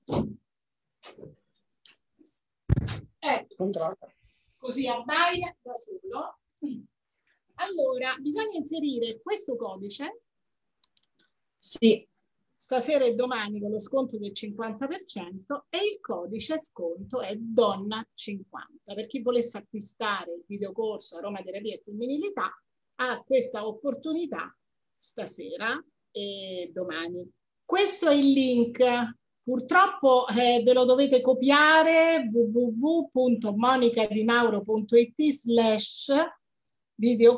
Controllo. Così abbaia da solo. Allora, bisogna inserire questo codice. Sì. Stasera e domani con lo sconto del 50%, e il codice sconto è Donna 50. Per chi volesse acquistare il videocorso Aromaterapia e Femminilità, ha questa opportunità stasera e domani. Questo è il link. Purtroppo ve lo dovete copiare: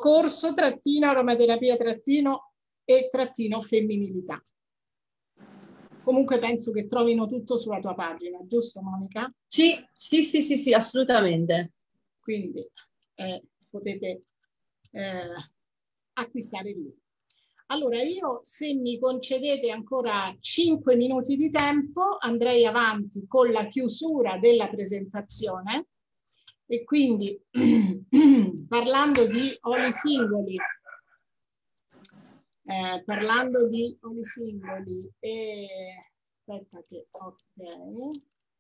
www.monicadimauro.it/videocorso-aromaterapia-e-femminilità. Comunque penso che trovino tutto sulla tua pagina, giusto Monica? Sì, sì, sì, sì, sì, assolutamente. Quindi potete acquistare lì. Allora io, se mi concedete ancora 5 minuti di tempo, andrei avanti con la chiusura della presentazione e quindi parlando di oli singoli, aspetta che ok.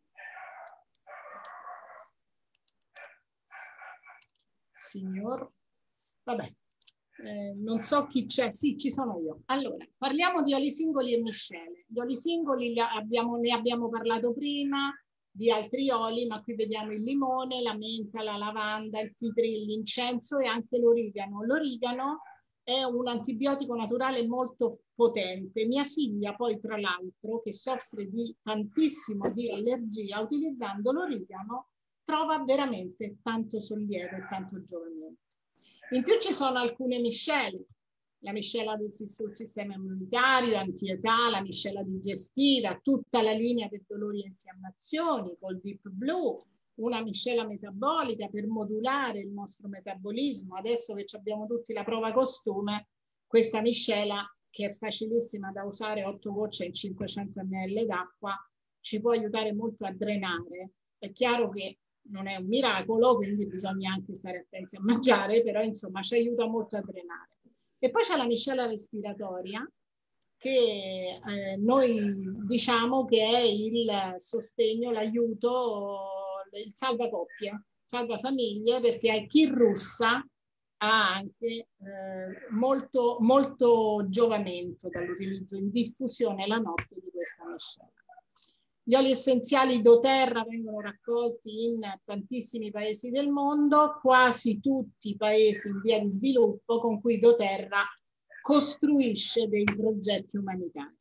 Signor, vabbè, non so chi c'è, sì, ci sono io. Allora, parliamo di oli singoli e miscele. Gli oli singoli ne abbiamo parlato prima, di altri oli, ma qui vediamo il limone, la menta, la lavanda, il tea tree, l'incenso e anche l'origano. L'origano è un antibiotico naturale molto potente. Mia figlia poi, tra l'altro, che soffre di tantissimo di allergia, utilizzando l'origano trova veramente tanto sollievo e tanto giovamento. In più ci sono alcune miscele, la miscela sul sistema immunitario, antietà, la miscela digestiva, tutta la linea per dolori e infiammazioni, col Deep Blue, una miscela metabolica per modulare il nostro metabolismo. Adesso che abbiamo tutti la prova costume, questa miscela, che è facilissima da usare, 8 gocce in 500 ml d'acqua, ci può aiutare molto a drenare. È chiaro che non è un miracolo, quindi bisogna anche stare attenti a mangiare, però insomma ci aiuta molto a drenare. E poi c'è la miscela respiratoria, che noi diciamo che è il sostegno, l'aiuto, il salvacoppie, salvafamiglie, perché chi russa ha anche molto, molto giovamento dall'utilizzo in diffusione la notte di questa miscela. Gli oli essenziali doTERRA vengono raccolti in tantissimi paesi del mondo, quasi tutti i paesi in via di sviluppo con cui doTERRA costruisce dei progetti umanitari.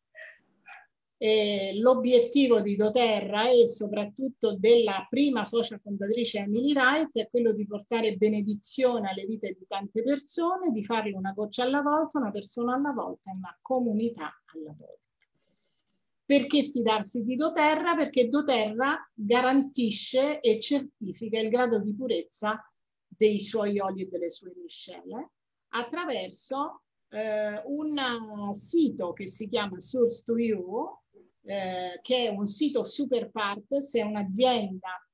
L'obiettivo di doTERRA e soprattutto della prima socia fondatrice Emily Wright è quello di portare benedizione alle vite di tante persone, di farle una goccia alla volta, una persona alla volta, una comunità alla volta. Perché fidarsi di doTERRA? Perché doTERRA garantisce e certifica il grado di purezza dei suoi oli e delle sue miscele attraverso un sito che si chiama Source to You, che è un sito super partes, è un'azienda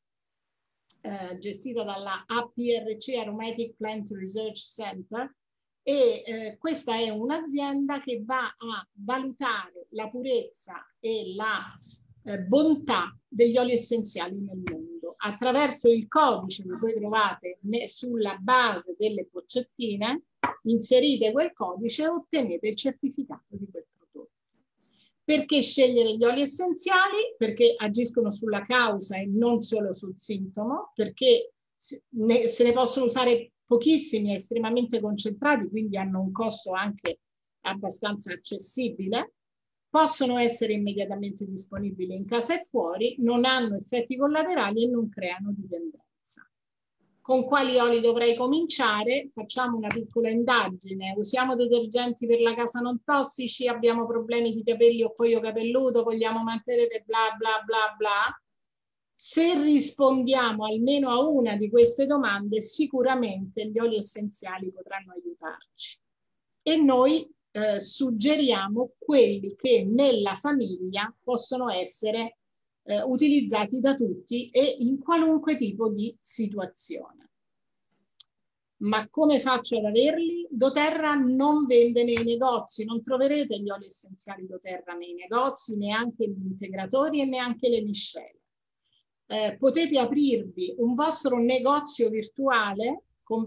gestita dalla APRC, Aromatic Plant Research Center, e questa è un'azienda che va a valutare la purezza e la bontà degli oli essenziali nel mondo. Attraverso il codice che voi trovate sulla base delle boccettine, inserite quel codice e ottenete il certificato di quel prodotto. Perché scegliere gli oli essenziali? Perché agiscono sulla causa e non solo sul sintomo, perché se ne possono usare pochissimi, estremamente concentrati, quindi hanno un costo anche abbastanza accessibile, possono essere immediatamente disponibili in casa e fuori, non hanno effetti collaterali e non creano dipendenza. Con quali oli dovrei cominciare? Facciamo una piccola indagine. Usiamo detergenti per la casa non tossici, abbiamo problemi di capelli o cuoio capelluto, vogliamo mantenere bla bla bla bla. Se rispondiamo almeno a una di queste domande, sicuramente gli oli essenziali potranno aiutarci. E noi suggeriamo quelli che nella famiglia possono essere utilizzati da tutti e in qualunque tipo di situazione. Ma come faccio ad averli? doTERRA non vende nei negozi, non troverete gli oli essenziali doTERRA nei negozi, neanche gli integratori e neanche le miscele. Potete aprirvi un vostro negozio virtuale con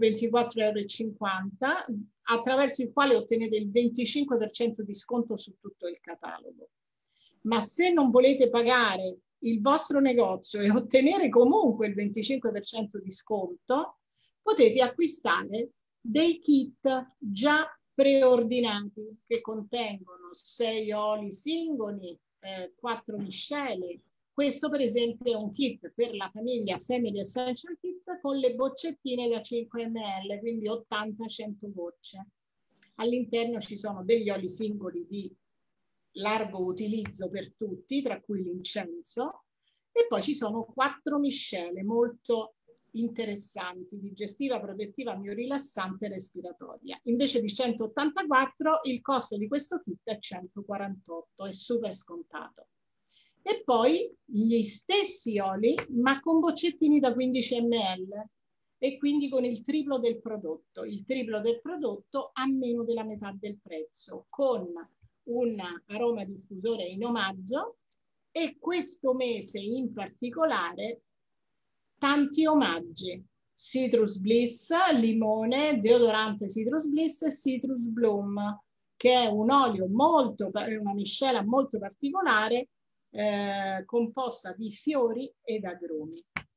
24,50 € attraverso il quale ottenete il 25% di sconto su tutto il catalogo. Ma se non volete pagare il vostro negozio e ottenere comunque il 25% di sconto, potete acquistare dei kit già preordinati che contengono 6 oli singoli, 4 miscele. Questo per esempio è un kit per la famiglia Family Essential Kit con le boccettine da 5 ml, quindi 80-100 gocce. All'interno ci sono degli oli singoli di largo utilizzo per tutti, tra cui l'incenso, e poi ci sono 4 miscele molto interessanti: digestiva, protettiva, miorilassante e respiratoria. Invece di 184 il costo di questo kit è 148, è super scontato. E poi gli stessi oli, ma con boccettini da 15 ml e quindi con il triplo del prodotto. Il triplo del prodotto a meno della metà del prezzo, con un aroma diffusore in omaggio, e questo mese in particolare tanti omaggi: Citrus Bliss, limone, deodorante Citrus Bliss e Citrus Bloom, che è un olio molto, una miscela molto particolare, composta di fiori ed agrumi.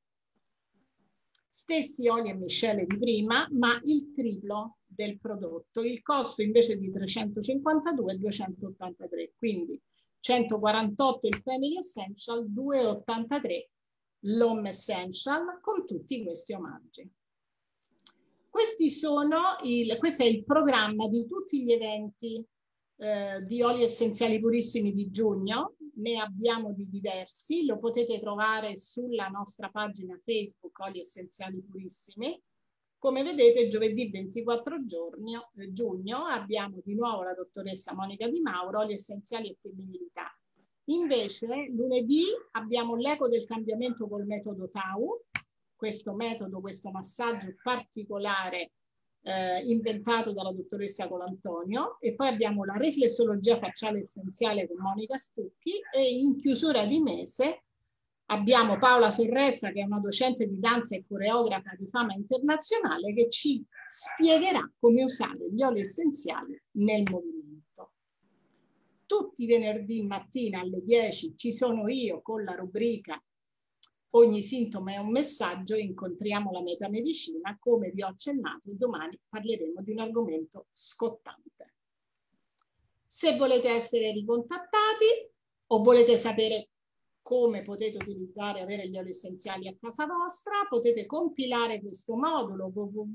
Stessi oli e miscele di prima, ma il triplo del prodotto. Il costo invece di 352 è 283, quindi 148 il Family Essential, 283 l'Home Essential, con tutti questi omaggi. Questo è il programma di tutti gli eventi di oli essenziali purissimi di giugno. Ne abbiamo di diversi, lo potete trovare sulla nostra pagina Facebook Oli Essenziali Purissimi. Come vedete, giovedì 24 giugno abbiamo di nuovo la dottoressa Monica Di Mauro, oli essenziali e femminilità. Invece lunedì abbiamo l'eco del cambiamento col metodo Tau, questo metodo, questo massaggio particolare inventato dalla dottoressa Colantonio, e poi abbiamo la riflessologia facciale essenziale con Monica Stucchi, e in chiusura di mese abbiamo Paola Sorressa, che è una docente di danza e coreografa di fama internazionale, che ci spiegherà come usare gli oli essenziali nel movimento. Tutti i venerdì mattina alle 10 ci sono io con la rubrica Ogni sintomo è un messaggio, incontriamo la metamedicina. Come vi ho accennato, domani parleremo di un argomento scottante. Se volete essere ricontattati o volete sapere come potete utilizzare e avere gli oli essenziali a casa vostra, potete compilare questo modulo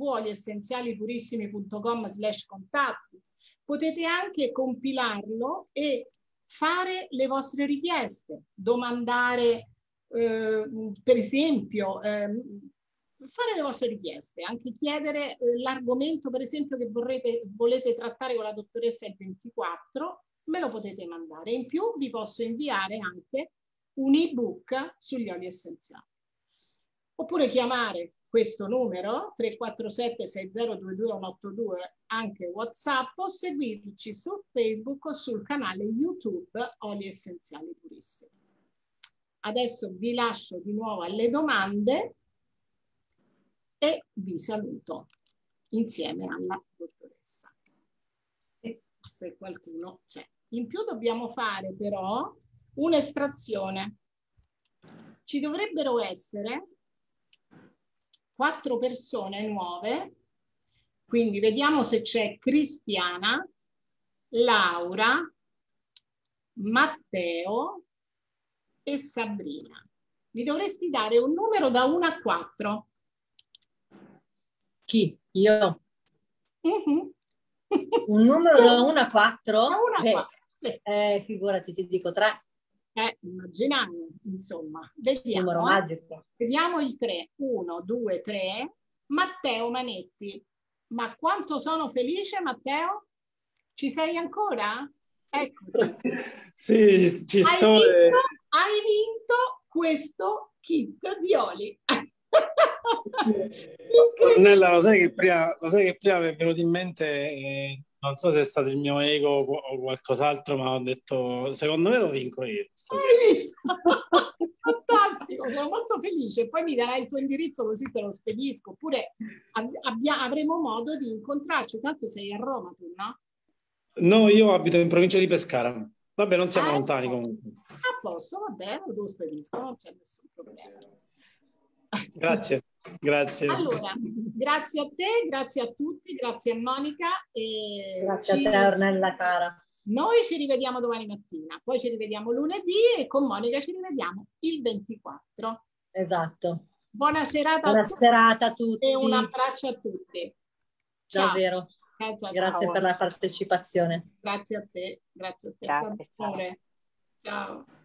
www.oliessenzialipurissimi.com/contatti. Potete anche compilarlo e fare le vostre richieste, domandare per esempio, fare le vostre richieste, anche chiedere l'argomento per esempio che volete trattare con la dottoressa il 24, me lo potete mandare. In più vi posso inviare anche un ebook sugli oli essenziali. Oppure chiamare questo numero 347 6022 182, anche WhatsApp, o seguirci su Facebook o sul canale YouTube Oli Essenziali Purissimi. Adesso vi lascio di nuovo alle domande e vi saluto insieme alla dottoressa, se qualcuno c'è. In più dobbiamo fare però un'estrazione. Ci dovrebbero essere 4 persone nuove, quindi vediamo se c'è Cristiana, Laura, Matteo e Sabrina. Mi dovresti dare un numero da 1 a 4. Chi? Io? Un numero da 1 a 4? Da 1 a 4, sì. Figurati, ti dico 3. Immaginavo, insomma. Vediamo. Numero magico. Vediamo il 3. 1, 2, 3. Matteo Manetti. Ma quanto sono felice, Matteo? Ci sei ancora? Eccoti. Sì, ci sto. Hai vinto questo kit di oli. Ornella, lo sai che prima mi è venuto in mente, non so se è stato il mio ego o qualcos'altro, ma ho detto, secondo me lo vinco io. Hai visto? Fantastico, sono molto felice. Poi mi darai il tuo indirizzo così te lo spedisco. Oppure avremo modo di incontrarci. Tanto sei a Roma tu, no? No, io abito in provincia di Pescara. Vabbè, non siamo lontani comunque. A posto, va bene, lo spedisco, non c'è nessun problema. Grazie, grazie. Allora, grazie a te, grazie a tutti, grazie a Monica. Grazie a te, Ornella cara. Noi ci rivediamo domani mattina, poi ci rivediamo lunedì e con Monica ci rivediamo il 24. Esatto. Buona serata, Buona serata a tutti. E un abbraccio a tutti. Ciao. Davvero. Grazie per la partecipazione. Grazie a te, grazie a te. Grazie, Ciao.